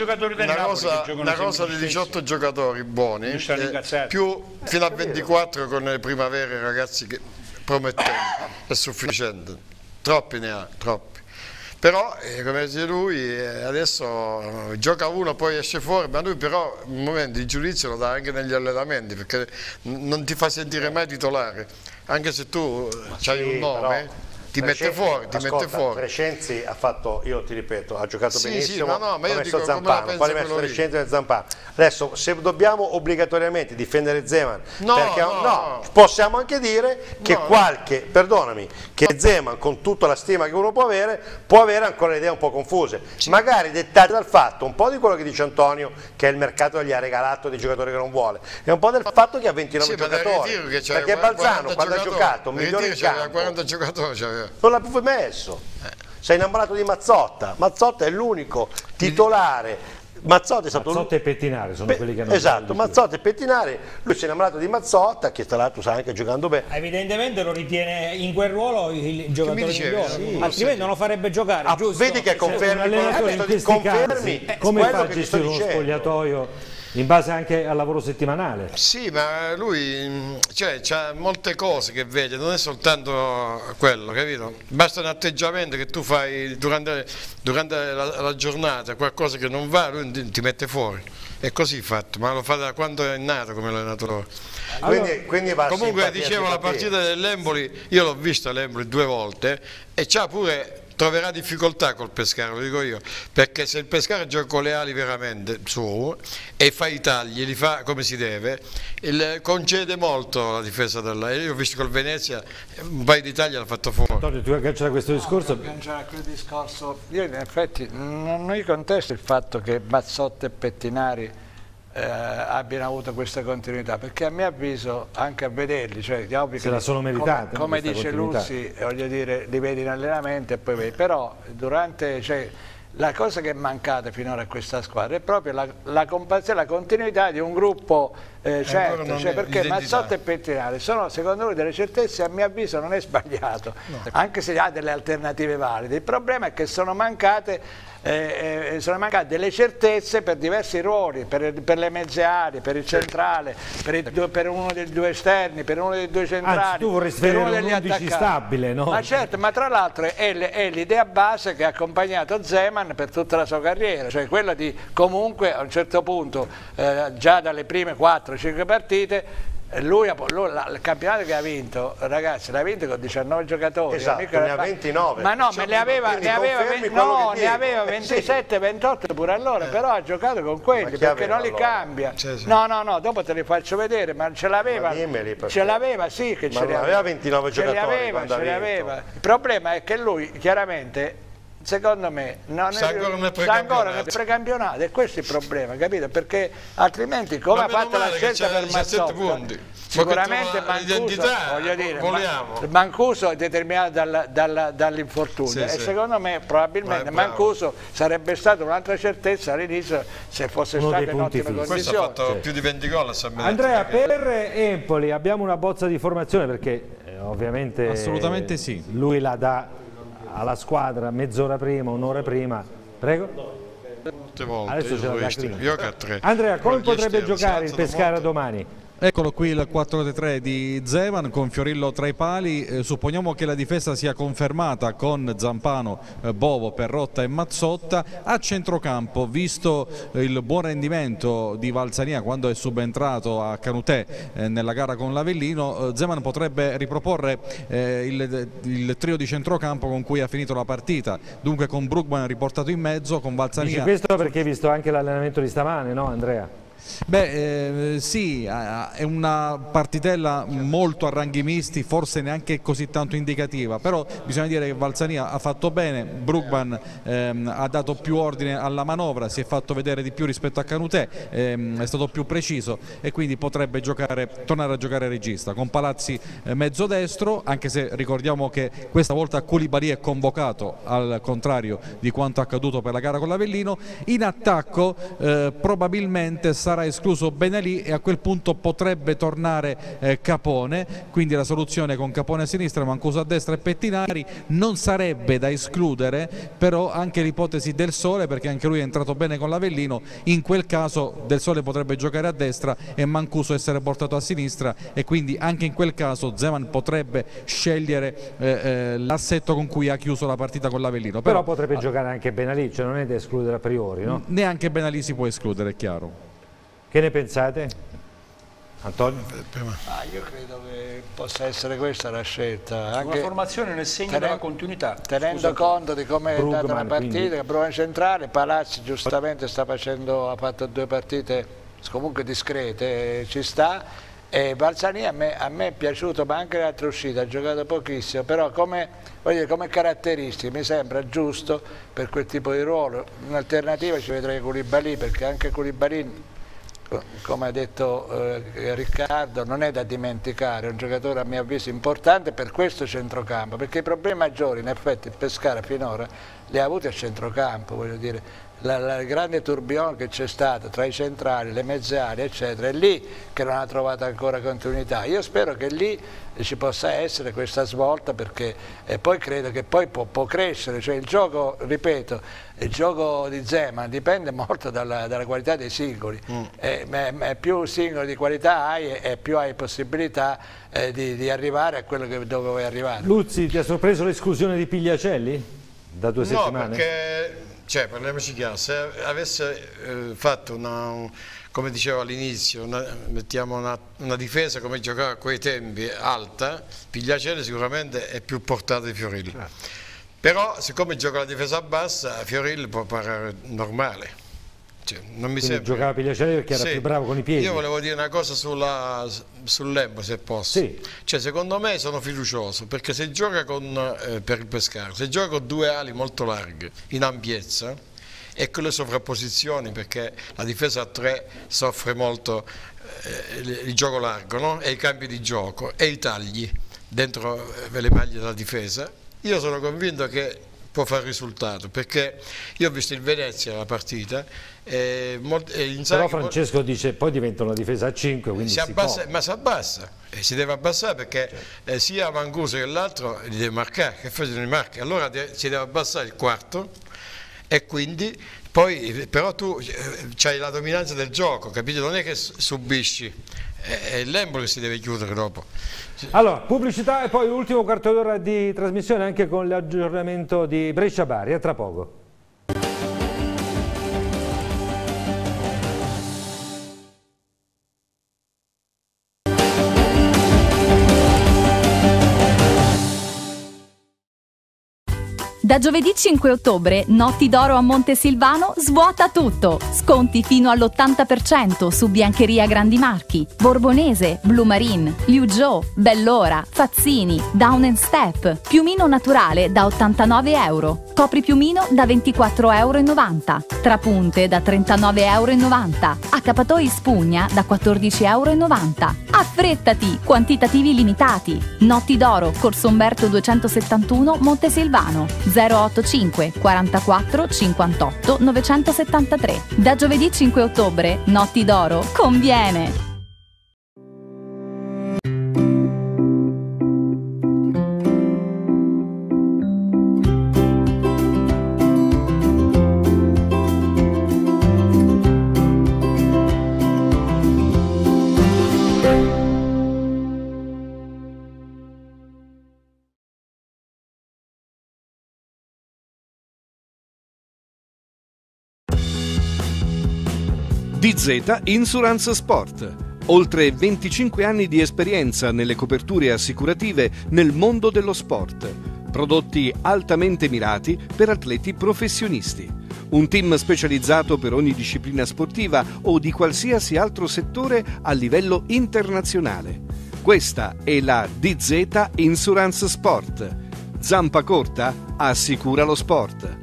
di 18 giocatori buoni, più fino a 24 con le primavere, ragazzi, che promettenti, è sufficiente, troppi ne ha, troppi. Però, come dice lui, adesso gioca uno, poi esce fuori, ma lui però un momento di giudizio lo dà anche negli allenamenti, perché non ti fa sentire mai titolare, anche se tu hai un nome. Ti mette fuori, Crescenzi ha fatto, io ti ripeto, ha giocato benissimo, ma io dico Zampano, poi ha messo Crescenzi e Zampano. Adesso, se dobbiamo obbligatoriamente difendere Zeman, possiamo anche dire che che Zeman, con tutta la stima che uno può avere ancora le idee un po' confuse, magari dettate dal fatto, un po' di quello che dice Antonio, che il mercato gli ha regalato dei giocatori che non vuole, e un po' del fatto che ha 29 giocatori, perché Balzano quando ha giocato migliore in campo, 40 giocatori non l'ha più messo. Sei innamorato di Mazzotta. Mazzotta è l'unico titolare. Mazzotta e Pettinari sono quelli che hanno esatto, Mazzotta e Pettinari. Lui si è innamorato di Mazzotta, che tra l'altro sta anche giocando bene. Evidentemente lo ritiene in quel ruolo il giocatore migliore, altrimenti non lo farebbe giocare, giusto? Vedi che confermi, come fa a gestire uno spogliatoio In base anche al lavoro settimanale. Sì, ma lui c'ha molte cose che vede, non è soltanto quello, capito? Basta un atteggiamento che tu fai durante la giornata, qualcosa che non va, lui ti mette fuori. È così fatto, ma lo fa da quando è nato come allenatore. Quindi va comunque dicevo, la partita dell'Empoli, io l'ho vista l'Empoli 2 volte e c'ha pure... troverà difficoltà col Pescara, lo dico io, perché se il Pescara gioca con le ali veramente su e fa i tagli, li fa come si deve, concede molto la difesa della... Io ho visto col Venezia un paio di tagli l'ha fatto fuori. Antonio, tu agganciare a questo discorso? Agganciare a quel discorso, io in effetti non gli contesto il fatto che Mazzotta e Pettinari abbiano avuto questa continuità, perché a mio avviso, anche a vederli, cioè se la sono meritata, come dice Luzzi, voglio dire, li vedi in allenamento e poi vedi, però durante, la cosa che è mancata finora a questa squadra è proprio la continuità di un gruppo certo, perché Mazzotta e Pettinari sono secondo lui delle certezze, a mio avviso non è sbagliato, anche se ha delle alternative valide. Il problema è che sono mancate delle certezze per diversi ruoli, per le mezze aree, per il centrale, per uno dei due esterni, per uno dei due centrali. Anzi, tu vorresti vedere un 11 stabile, no? Ma certo, ma tra l'altro è l'idea base che ha accompagnato Zeman per tutta la sua carriera, cioè quella di comunque a un certo punto, già dalle prime 4-5 partite, lui il campionato che ha vinto, ragazzi, l'ha vinto con 19 giocatori. Esatto, ne ha 29. Ma no, ne aveva 27-28 pure allora, però ha giocato con quelli perché non li cambia. No, dopo te li faccio vedere, ma ce l'aveva. Sì, che ce li aveva 29 giocatori. Ce li aveva. Il problema è che lui chiaramente, secondo me, non sta ancora nel precampionato, e questo è il problema, capito? Perché altrimenti, come ha fatto la scelta per Mazzotta, sicuramente Mancuso, voglio dire, Mancuso è determinato dall'infortunio, e secondo me probabilmente Mancuso sarebbe stata un'altra certezza all'inizio se fosse stato in ottime condizioni. Questo ha fatto più di 20 gol. Andrea, per Empoli abbiamo una bozza di formazione, perché ovviamente assolutamente sì, lui la dà alla squadra mezz'ora prima, un'ora prima. Prego? Adesso ce la dà. Andrea, come potrebbe giocare il Pescara domani? Eccolo qui il 4-3 di Zeman con Fiorillo tra i pali. Supponiamo che la difesa sia confermata con Zampano, Bovo, Perrotta e Mazzotta. A centrocampo, visto il buon rendimento di Valsania quando è subentrato a Canutè nella gara con l'Avellino, Zeman potrebbe riproporre il trio di centrocampo con cui ha finito la partita, dunque con Brugman riportato in mezzo, con Valsania. Dici questo perché hai visto anche l'allenamento di stamane, no Andrea? Beh, sì, è una partitella molto a ranghi misti, forse neanche così tanto indicativa, però bisogna dire che Valsania ha fatto bene, Brugman ha dato più ordine alla manovra, si è fatto vedere di più rispetto a Canutè, è stato più preciso e quindi potrebbe tornare a giocare regista, con Palazzi mezzo destro, anche se ricordiamo che questa volta Koulibaly è convocato, al contrario di quanto accaduto per la gara con l'Avellino. In attacco probabilmente sarà escluso Benalì e a quel punto potrebbe tornare Capone, quindi la soluzione con Capone a sinistra, Mancuso a destra e Pettinari. Non sarebbe da escludere però anche l'ipotesi del Sole, perché anche lui è entrato bene con l'Avellino, in quel caso del Sole potrebbe giocare a destra e Mancuso essere portato a sinistra, e quindi anche in quel caso Zeman potrebbe scegliere l'assetto con cui ha chiuso la partita con l'Avellino. Però potrebbe giocare anche Benalì, cioè non è da escludere a priori, no? Neanche Benalì si può escludere, è chiaro. Che ne pensate? Antonio? Io credo che possa essere questa la scelta. Anche la formazione nel segno della continuità. Tenendo conto di come è andata la partita, che Brugman centrale, Palazzi giustamente ha fatto 2 partite comunque discrete, ci sta. E Valsania a me è piaciuto, ma anche l'altra uscita, ha giocato pochissimo, però come caratteristiche mi sembra giusto per quel tipo di ruolo. Un'alternativa ci vedrei Koulibaly, perché anche Koulibaly, come ha detto Riccardo, non è da dimenticare, è un giocatore a mio avviso importante per questo centrocampo, perché i problemi maggiori in effetti il Pescara finora li ha avuti a centrocampo, voglio dire, il grande tourbillon che c'è stato tra i centrali, le mezze aree eccetera, è lì che non ha trovato ancora continuità. Io spero che lì ci possa essere questa svolta, perché poi credo che poi può crescere, cioè il gioco, ripeto, il gioco di Zeman dipende molto dalla qualità dei singoli, più singoli di qualità hai e più hai possibilità di arrivare a quello dove vuoi arrivare. Luzzi, ti ha sorpreso l'esclusione di Pigliacelli da 2 settimane? No, perché, cioè, parliamoci chiaro, se avesse fatto come dicevo all'inizio, mettiamo una difesa come giocava a quei tempi alta, Pigliacelli sicuramente è più portato di Fiorilli. Però siccome gioca la difesa bassa, Fiorilli può parare normale. Cioè, non mi sembra. Giocava Pigliacelli perché era più bravo con i piedi. Io volevo dire una cosa sull'Embo, se posso. Sì. Cioè, secondo me sono fiducioso, perché se gioca per il Pescara, se gioca con 2 ali molto larghe, in ampiezza, e con le sovrapposizioni, perché la difesa a 3 soffre molto il gioco largo, no? E i cambi di gioco e i tagli dentro le maglie della difesa, io sono convinto che può fare risultato, perché io ho visto il Venezia la partita però Francesco dice poi diventa una difesa a 5, quindi si abbassa, ma si abbassa e si deve abbassare, perché sia Mancuso che l'altro li deve marcare, che facciano i marchi, allora si deve abbassare il quarto, e quindi poi però tu c'hai la dominanza del gioco, capito? Non è che subisci, è l'Embolo che si deve chiudere dopo. Allora, pubblicità e poi l'ultimo quarto d'ora di trasmissione anche con l'aggiornamento di Brescia-Bari, a tra poco. Da giovedì 5 ottobre, Notti d'Oro a Montesilvano svuota tutto. Sconti fino all'80% su biancheria grandi marchi, Borbonese, Blue Marine, Liu Joe, Bellora, Fazzini, Down & Step, piumino naturale da 89 euro, copripiumino da 24,90 euro, trapunte da 39,90 euro, accappatoi spugna da 14,90 euro. Affrettati, quantitativi limitati. Notti d'Oro, Corso Umberto 271, Montesilvano. 085 44 58 973. Da giovedì 5 ottobre, Notti d'Oro conviene! DZ Insurance Sport. Oltre 25 anni di esperienza nelle coperture assicurative nel mondo dello sport. Prodotti altamente mirati per atleti professionisti. Un team specializzato per ogni disciplina sportiva o di qualsiasi altro settore a livello internazionale. Questa è la DZ Insurance Sport. Zampa corta assicura lo sport.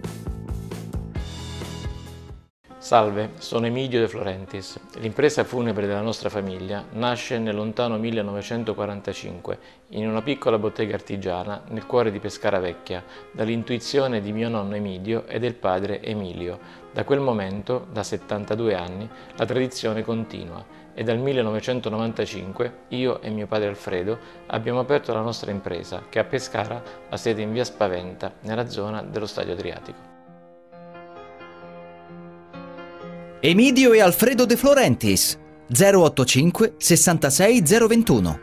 Salve, sono Emidio De Florentis. L'impresa funebre della nostra famiglia nasce nel lontano 1945 in una piccola bottega artigiana nel cuore di Pescara Vecchia, dall'intuizione di mio nonno Emidio e del padre Emilio. Da quel momento, da 72 anni, la tradizione continua e dal 1995 io e mio padre Alfredo abbiamo aperto la nostra impresa, che a Pescara ha sede in via Spaventa, nella zona dello Stadio Adriatico. Emidio e Alfredo De Florentis 085 66 021.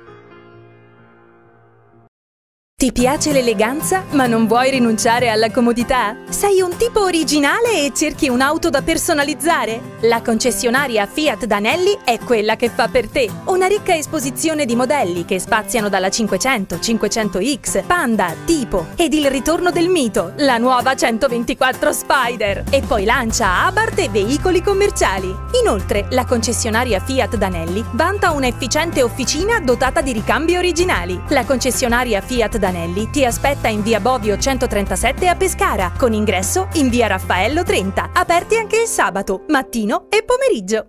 Ti piace l'eleganza, ma non vuoi rinunciare alla comodità? Sei un tipo originale e cerchi un'auto da personalizzare? La concessionaria Fiat Danelli è quella che fa per te. Una ricca esposizione di modelli che spaziano dalla 500, 500X, Panda, Tipo ed il ritorno del mito, la nuova 124 Spider. E poi lancia Abarth e veicoli commerciali. Inoltre, la concessionaria Fiat Danelli vanta un'efficiente officina dotata di ricambi originali. La concessionaria Fiat Danelli ti aspetta in via Bovio 137 a Pescara, con ingresso in via Raffaello 30, aperti anche il sabato, mattino e pomeriggio.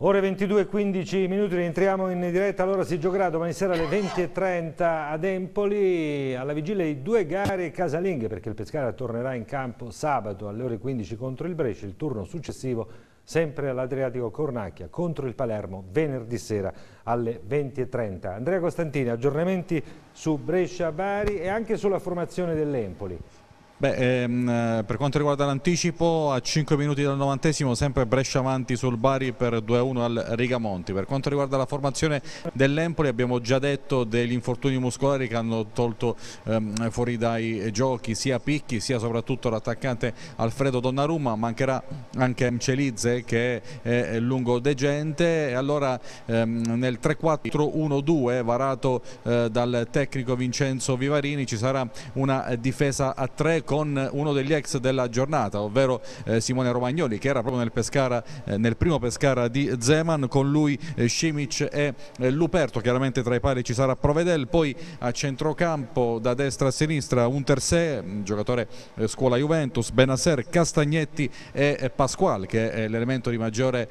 Ore 22:15 minuti, rientriamo in diretta. Allora si giocherà domani sera alle 20:30 ad Empoli, alla vigilia di 2 gare casalinghe, perché il Pescara tornerà in campo sabato alle ore 15 contro il Brescia, il turno successivo sempre all'Adriatico Cornacchia contro il Palermo venerdì sera alle 20:30. Andrea Costantini, aggiornamenti su Brescia-Bari e anche sulla formazione dell'Empoli. Per quanto riguarda l'anticipo, a 5 minuti dal 90esimo sempre Brescia avanti sul Bari per 2-1 al Rigamonti. Per quanto riguarda la formazione dell'Empoli, abbiamo già detto degli infortuni muscolari che hanno tolto fuori dai giochi sia Picchi sia soprattutto l'attaccante Alfredo Donnarumma. Mancherà anche Celizze che è lungodegente, e allora nel 3-4-1-2 varato dal tecnico Vincenzo Vivarini ci sarà una difesa a 3 con uno degli ex della giornata, ovvero Simone Romagnoli, che era proprio nel Pescara, nel primo Pescara di Zeman, con lui Simic e Luperto. Chiaramente tra i pali ci sarà Provedel, poi a centrocampo da destra a sinistra Untersee, giocatore scuola Juventus, Benasser, Castagnetti e Pasquale, che è l'elemento di maggiore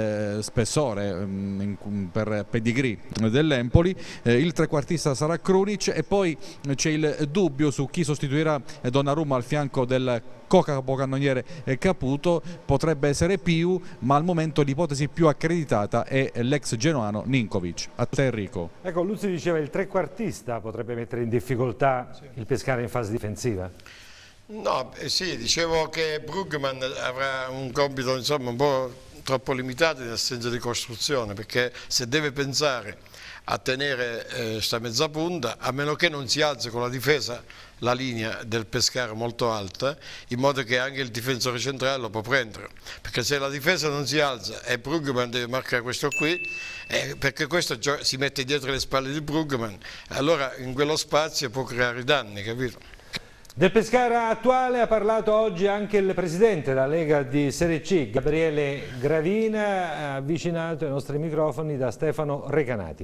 spessore per pedigree dell'Empoli. Il trequartista sarà Krunic, e poi c'è il dubbio su chi sostituirà Donnarumma al fianco del capocannoniere Caputo. Potrebbe essere Piu, ma al momento l'ipotesi più accreditata è l'ex genoano Ninkovic. A te Enrico. Ecco, Luzzi diceva il trequartista potrebbe mettere in difficoltà il Pescara in fase difensiva. No, sì, dicevo che Brugman avrà un compito insomma un po' troppo limitato in assenza di costruzione, perché se deve pensare a tenere sta mezza punta, a meno che non si alzi con la difesa la linea del Pescara molto alta, in modo che anche il difensore centrale lo può prendere, perché se la difesa non si alza e Brugman deve marcare questo qui, perché questo si mette dietro le spalle di Brugman, allora in quello spazio può creare danni, capito? Del Pescara attuale ha parlato oggi anche il presidente della Lega di Serie C, Gabriele Gravina, avvicinato ai nostri microfoni da Stefano Recanati.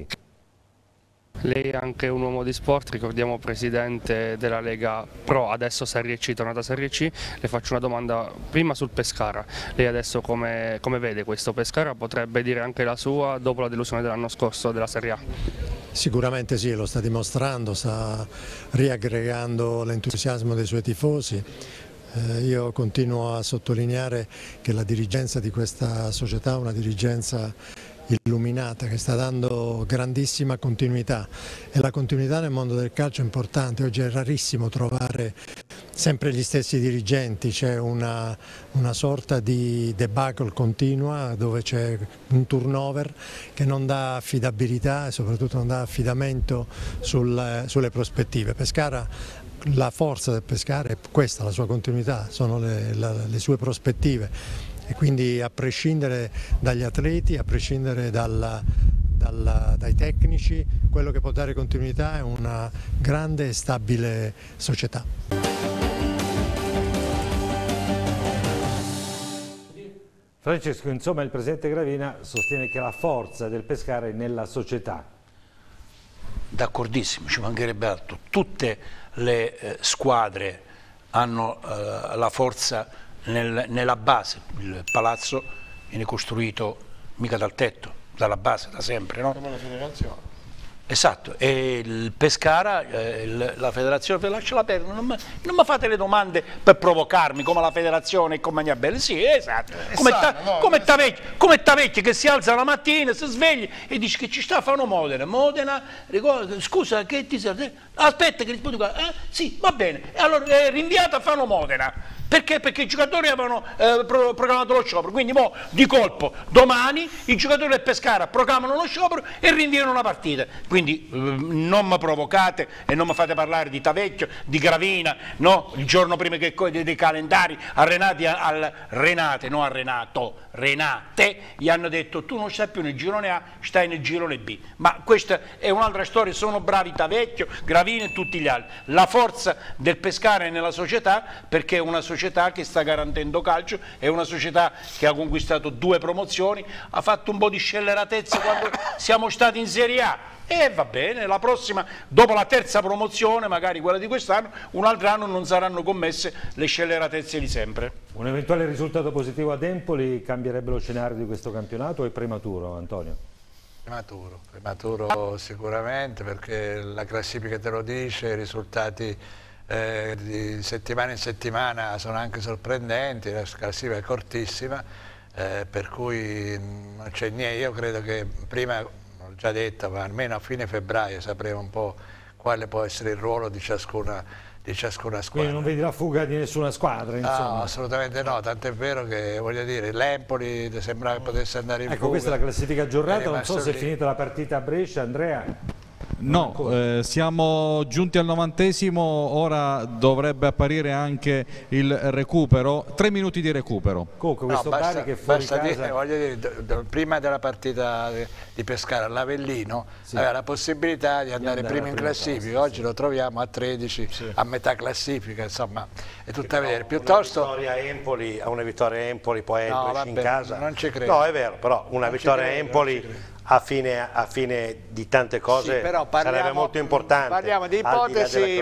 Lei è anche un uomo di sport, ricordiamo presidente della Lega Pro, adesso Serie C, tornata Serie C. Le faccio una domanda prima sul Pescara. Lei adesso come vede questo Pescara? Potrebbe dire anche la sua dopo la delusione dell'anno scorso della Serie A? Sicuramente sì, lo sta dimostrando, sta riaggregando l'entusiasmo dei suoi tifosi. Io continuo a sottolineare che la dirigenza di questa società è una dirigenza illuminata, che sta dando grandissima continuità, e la continuità nel mondo del calcio è importante. Oggi è rarissimo trovare sempre gli stessi dirigenti, c'è una sorta di debacle continua dove c'è un turnover che non dà affidabilità e soprattutto non dà affidamento sulle prospettive. Pescara, la forza del Pescara è questa, la sua continuità, sono le sue prospettive. E quindi a prescindere dagli atleti, a prescindere dai tecnici, quello che può dare continuità è una grande e stabile società. Francesco, insomma il presidente Gravina sostiene che la forza del Pescara è nella società. D'accordissimo, ci mancherebbe altro. Tutte le squadre hanno la forza nella base. Il palazzo viene costruito mica dal tetto, dalla base, da sempre, no? Come la federazione. Esatto, e il Pescara, la federazione, lasciala perdere, non mi fate le domande per provocarmi, come la federazione e come Agnabelli, sì, esatto, come Tavecchia che si alza la mattina, si sveglia e dice che ci sta a fare Modena, scusa, che ti serve? Aspetta che rispondi qua, sì, va bene, e allora è rinviata a fare Modena. Perché? Perché i giocatori avevano proclamato lo sciopero, quindi mo, di colpo domani i giocatori del Pescara proclamano lo sciopero e rinviano la partita. Quindi non mi provocate e non mi fate parlare di Tavecchio, di Gravina, no? Il giorno prima dei calendari a Renate gli hanno detto tu non stai più nel girone A, stai nel girone B. Ma questa è un'altra storia, sono bravi Tavecchio, Gravina e tutti gli altri. La forza del Pescara è nella società, perché è una società che sta garantendo calcio, è una società che ha conquistato 2 promozioni, ha fatto un po' di scelleratezza quando siamo stati in Serie A, e va bene, la prossima, dopo la terza promozione, magari quella di quest'anno, un altro anno non saranno commesse le scelleratezze di sempre. Un eventuale risultato positivo ad Empoli cambierebbe lo scenario di questo campionato o è prematuro, Antonio? Prematuro sicuramente, perché la classifica te lo dice, i risultati di settimana in settimana sono anche sorprendenti, la classifica è cortissima, per cui non c'è niente. Io credo che prima, ho già detto, ma almeno a fine febbraio sapremo un po' quale può essere il ruolo di ciascuna squadra. Quindi non vedi la fuga di nessuna squadra, insomma? No, assolutamente no, tant'è vero che, voglio dire, l'Empoli sembrava che potesse andare in fuga. Ecco, questa è la classifica aggiornata, non so se è finita la partita a Brescia, Andrea. No, siamo giunti al 90°, ora dovrebbe apparire anche il recupero, 3 minuti di recupero. Comunque questo Bari che fuori casa... dire, voglio dire, prima della partita di Pescara, l'Avellino aveva la possibilità di andare prima in classifica, oggi lo troviamo a 13, a metà classifica, insomma, è tutta a vedere. Piuttosto... Una vittoria a Empoli, poi in casa. Non ci credo. No, è vero, però una vittoria a Empoli... A fine di tante cose, sì, però sarebbe molto importante. Parliamo di ipotesi,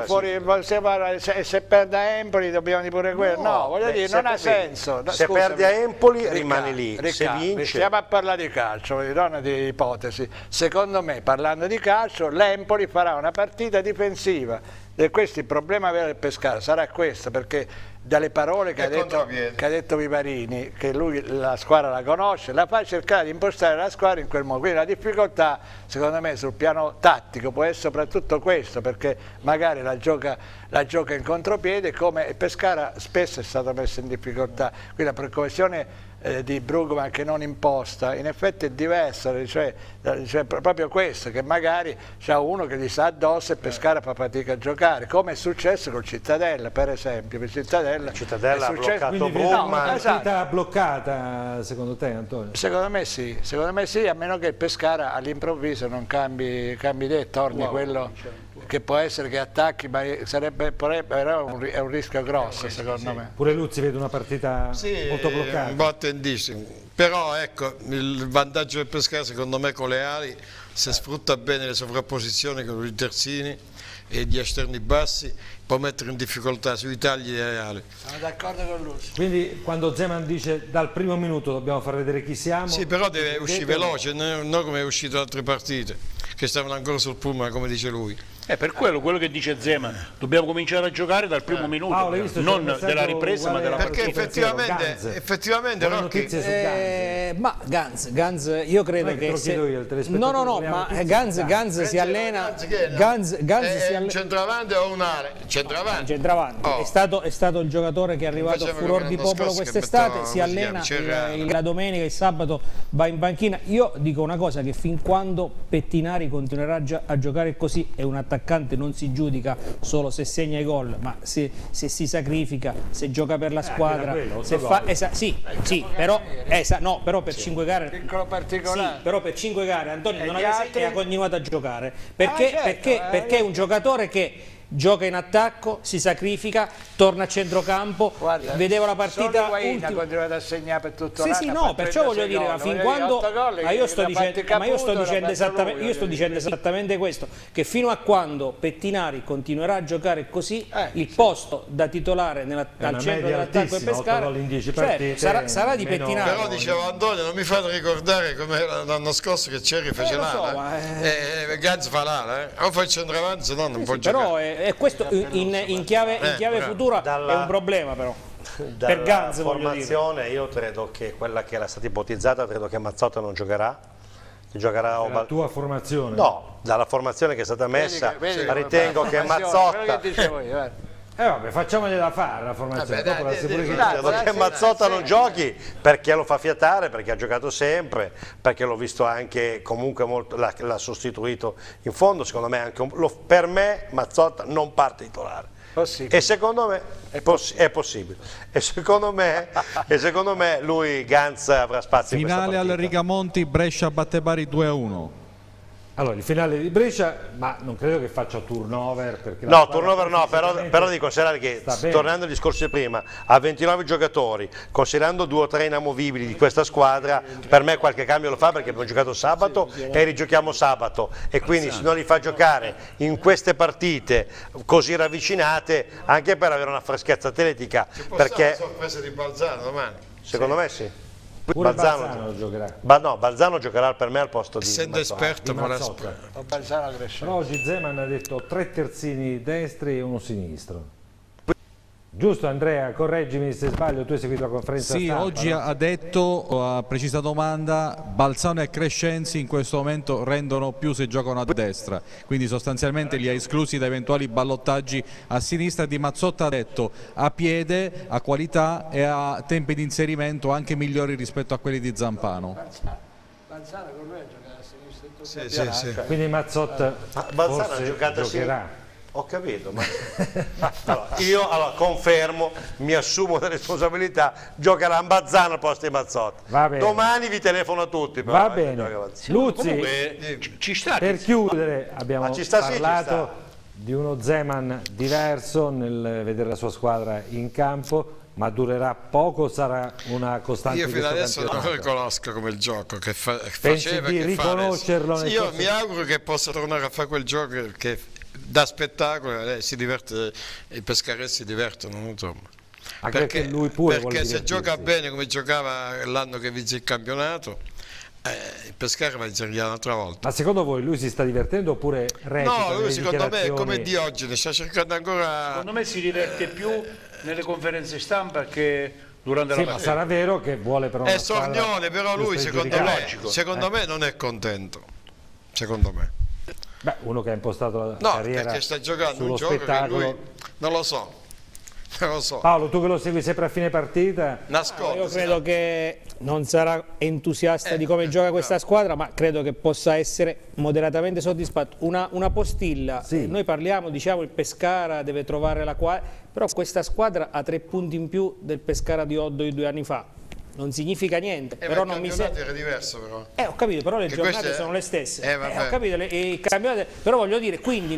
se perde a Empoli dobbiamo dire pure quello. No, voglio dire, non ha senso. Se perde a Empoli rimane lì, se vince... Stiamo a parlare di calcio, non di ipotesi. Secondo me, parlando di calcio, l'Empoli farà una partita difensiva. E questo il problema vero del Pescara, sarà questo, perché dalle parole che ha detto Vivarini, che lui la squadra la conosce, la fa cercare di impostare la squadra in quel modo. Quindi la difficoltà, secondo me, sul piano tattico può essere soprattutto questo, perché magari la gioca in contropiede, come il Pescara spesso è stato messo in difficoltà. Quindi la preoccupazione di Brugman che non imposta, in effetti è diversa, cioè proprio questo, che magari c'è uno che gli sta addosso e Pescara fa fatica a giocare, come è successo col Cittadella, per esempio. Il Cittadella ha bloccato Brugman. Una partita bloccata, secondo te, Antonio? Secondo me sì, a meno che il Pescara all'improvviso non cambi idea e torni quello che può essere che attacchi, ma però è un rischio grosso, secondo me. Pure Luzzi vede una partita molto bloccata. Un po' attendissimo. Però ecco, il vantaggio del Pescara secondo me con le ali, se sfrutta bene le sovrapposizioni con i terzini e gli esterni bassi, può mettere in difficoltà sui tagli delle ali. Sono d'accordo con Luzzi. Quindi quando Zeman dice dal primo minuto dobbiamo far vedere chi siamo... Sì, però deve uscire veloce, non come è uscito altre partite, che stavano ancora sul pullman, come dice lui. Per quello che dice Zeman, dobbiamo cominciare a giocare dal primo minuto, non della ripresa ma della partita. Perché effettivamente ma Ganz io credo che Ganz si allena, centravanti o un'area? Centravanti. È stato il giocatore che è arrivato a furor di popolo quest'estate, si allena la domenica, il sabato va in panchina. Io dico una cosa, che fin quando Pettinari continuerà a giocare così, è un attaccante, non si giudica solo se segna i gol, ma se si sacrifica, se gioca per la squadra, se fa però per 5 gare piccolo particolare. Sì, però per 5 gare Antonio non ha continuato a giocare perché è un giocatore che gioca in attacco, si sacrifica, torna a centrocampo. Guarda, vedevo la partita ha continuato a segnare per tutto l'anno. Sì, no, perciò voglio dire, ma fin quando io sto dicendo esattamente questo, che fino a quando Pettinari continuerà a giocare così, il posto da titolare al centro dell'attacco e Pescara sarà di Pettinari. Però diceva Antonio, non mi fate ricordare come l'anno scorso che Cerri fece l'ala, Ganz fa l'ala, o fa il centravanti, se no non può giocare. E questo in chiave futura è un problema, però per Ganz, formazione io credo che quella che era stata ipotizzata, credo che Mazzotta non giocherà, la tua formazione? No, dalla formazione che è stata messa ritengo che Mazzotta vabbè, facciamogli da fare la formazione. Credo che Mazzotta non giochi perché lo fa fiatare, perché ha giocato sempre, perché l'ho visto anche comunque molto, l'ha sostituito in fondo. Secondo me anche per me Mazzotta non parte titolare. E secondo me è possibile. E secondo me lui, Ganz, avrà spazio in questa partita. Finale al Rigamonti, Brescia batte Bari 2-1. Allora, il finale di Brescia, ma non credo che faccia turnover. Perché no, turnover no, però di considerare che, tornando al discorso di prima, a 29 giocatori, considerando 2 o 3 inamovibili di questa squadra, per me qualche cambio lo fa, perché abbiamo giocato sabato e rigiochiamo sabato, e quindi se non li fa giocare in queste partite così ravvicinate, anche per avere una freschezza atletica. Perché la sorpresa di Balzano domani? Secondo me sì. Pure Balzano giocherà. No, Balzano giocherà per me al posto di essendo esperto, Balzano cresce. Però oggi Zeman ha detto 3 terzini destri e 1 sinistro. Giusto Andrea, correggimi se sbaglio, tu hai seguito la conferenza stampa. Oggi ha detto, a precisa domanda, Balzano e Crescenzi in questo momento rendono più se giocano a destra, quindi sostanzialmente li ha esclusi da eventuali ballottaggi a sinistra. Di Mazzotta ha detto a piede, a qualità e a tempi di inserimento anche migliori rispetto a quelli di Zampano. Balzano con lui gioca a sinistra. Sì. Quindi Mazzotta forse giocherà. Ho capito, ma io confermo, mi assumo le responsabilità, giocherà Balzano al posto di Mazzotta. Domani vi telefono a tutti. Però, va bene. Luzzi, ci sta, per chiudere abbiamo parlato di uno Zeman diverso nel vedere la sua squadra in campo, ma durerà poco, sarà una costante. Io fino adesso non lo riconosco come il gioco che faceva. Pensi di riconoscerlo? Io mi auguro che possa tornare a fare quel gioco che da spettacolo, si diverte, i pescaresi si divertono, insomma. Perché lui pure perché se gioca bene come giocava l'anno che vinse il campionato, il pescare va a giocare un'altra volta. Ma secondo voi lui si sta divertendo oppure recita? No, lui secondo me come di oggi, ne sta cercando ancora. Secondo me si diverte più nelle conferenze stampa che durante la partita. Ma sarà vero che vuole però una sornione, però lui secondo me non è contento, secondo me. Beh, uno che ha impostato la carriera perché sta giocando un gioco spettacolo. Che lui non lo so. Paolo, tu che lo segui sempre a fine partita, io credo che non sarà entusiasta di come gioca questa squadra, ma credo che possa essere moderatamente soddisfatto. Una postilla, noi parliamo, diciamo il Pescara deve trovare la quadra, però questa squadra ha 3 punti in più del Pescara di Oddo di 2 anni fa. Non significa niente, però non mi sembra. Era diverso però. Ho capito, però le giornate sono le stesse. Ho capito, i campionati, però voglio dire, quindi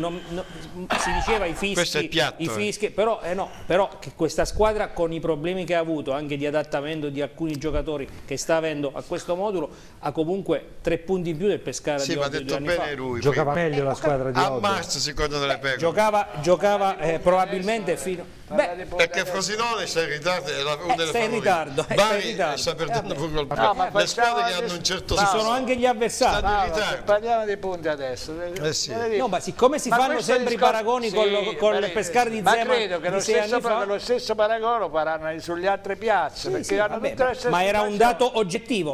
si diceva i fischi, questo è piatto, i fischi, però che questa squadra con i problemi che ha avuto anche di adattamento di alcuni giocatori che sta avendo a questo modulo ha comunque 3 punti in più del Pescara di Oddo di 2 anni fa. Lui, giocava meglio la squadra di Oddo. A marzo si contano le pecore. Giocava probabilmente fino. Perché Frosinone sta in ritardo, è una delle sta in ritardo. sta perdendo pure le squadre che hanno un certo ci sono anche gli avversari. Parliamo dei punti adesso. No, ma siccome si fanno sempre i paragoni con il Pescara di Zeman, ma credo che lo stesso paragone lo faranno sulle altre piazze, ma era un dato oggettivo.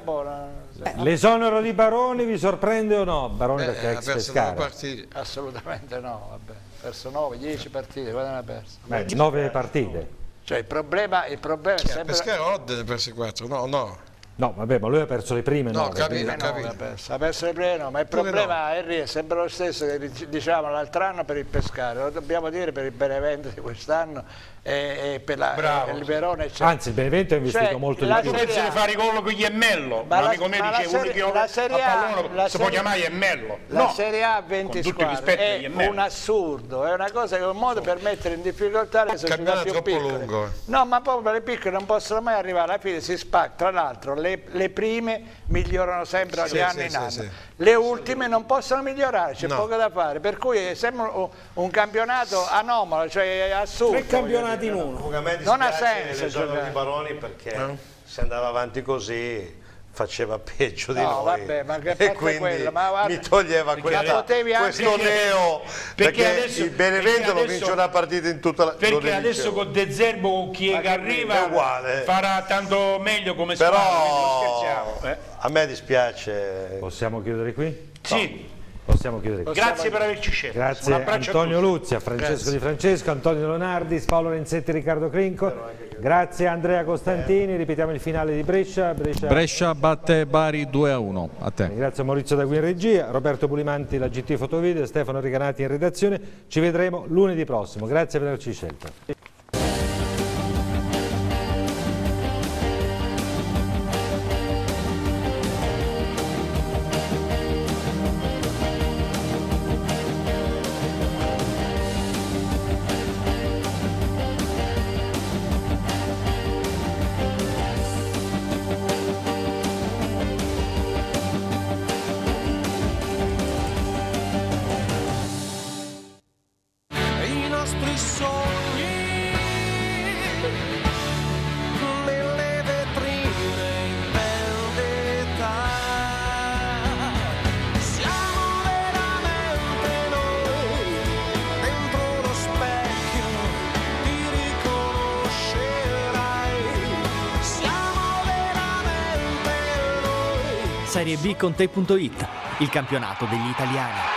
L'esonero di Baroni vi sorprende o no? Baroni perché è ex Pescara. Assolutamente no, vabbè. Perso 9, 10 partite, quando ne ha perso? 9 partite. Cioè il problema è sempre. Pescara Oddo ne ha persi 4, no. No, vabbè, ma lui ha perso le prime 9. No, capito. Ha perso le prime 9, ma il problema Henry, è sempre lo stesso che diciamo l'altro anno per il Pescara, lo dobbiamo dire per il Benevento di quest'anno e per il Verona, eccetera. Anzi, il Benevento ha investito molto di più. Se ne fare gol con Iemmello, ma amico mio dice uno che a pallone si può chiamare Iemmello. La Serie A 20 squadre è un assurdo, è una cosa che è un modo per mettere in difficoltà le società più piccole. No, ma proprio le piccole non possono mai arrivare alla fine, si spacca. Tra l'altro le prime migliorano sempre di anno in anno. Le ultime non possono migliorare, c'è poco da fare, per cui è sempre un campionato anomalo, cioè assurdo. 3 campionati in uno. Non ha senso l'esonero di Baroni perché se andava avanti così faceva peggio di noi. Vabbè, ma che e quindi quella, ma mi toglieva questo neo perché il Benevento non vince una partita in tutta la perché adesso con De Zerbo chi che arriva farà tanto meglio come però squadra, a me dispiace. Possiamo chiudere qui? Sì. Possiamo chiudere qui. Grazie per averci scelto. Grazie a Antonio Luzzi, a Francesco Di Francesco, Antonio Leonardi, Paolo Renzetti, Riccardo Crinco. Grazie a Andrea Costantini, ripetiamo il finale di Brescia. Brescia batte Bari 2-1. A te. Grazie a Maurizio D'Agui in regia, Roberto Pulimanti, la GT Fotovideo, Stefano Riganati in redazione. Ci vedremo lunedì prossimo. Grazie per averci scelto. nostri sogni nelle vetrine in vendetta. Siamo veramente noi dentro lo specchio, ti riconoscerai. Siamo veramente noi. Serie B con te.it, il campionato degli italiani.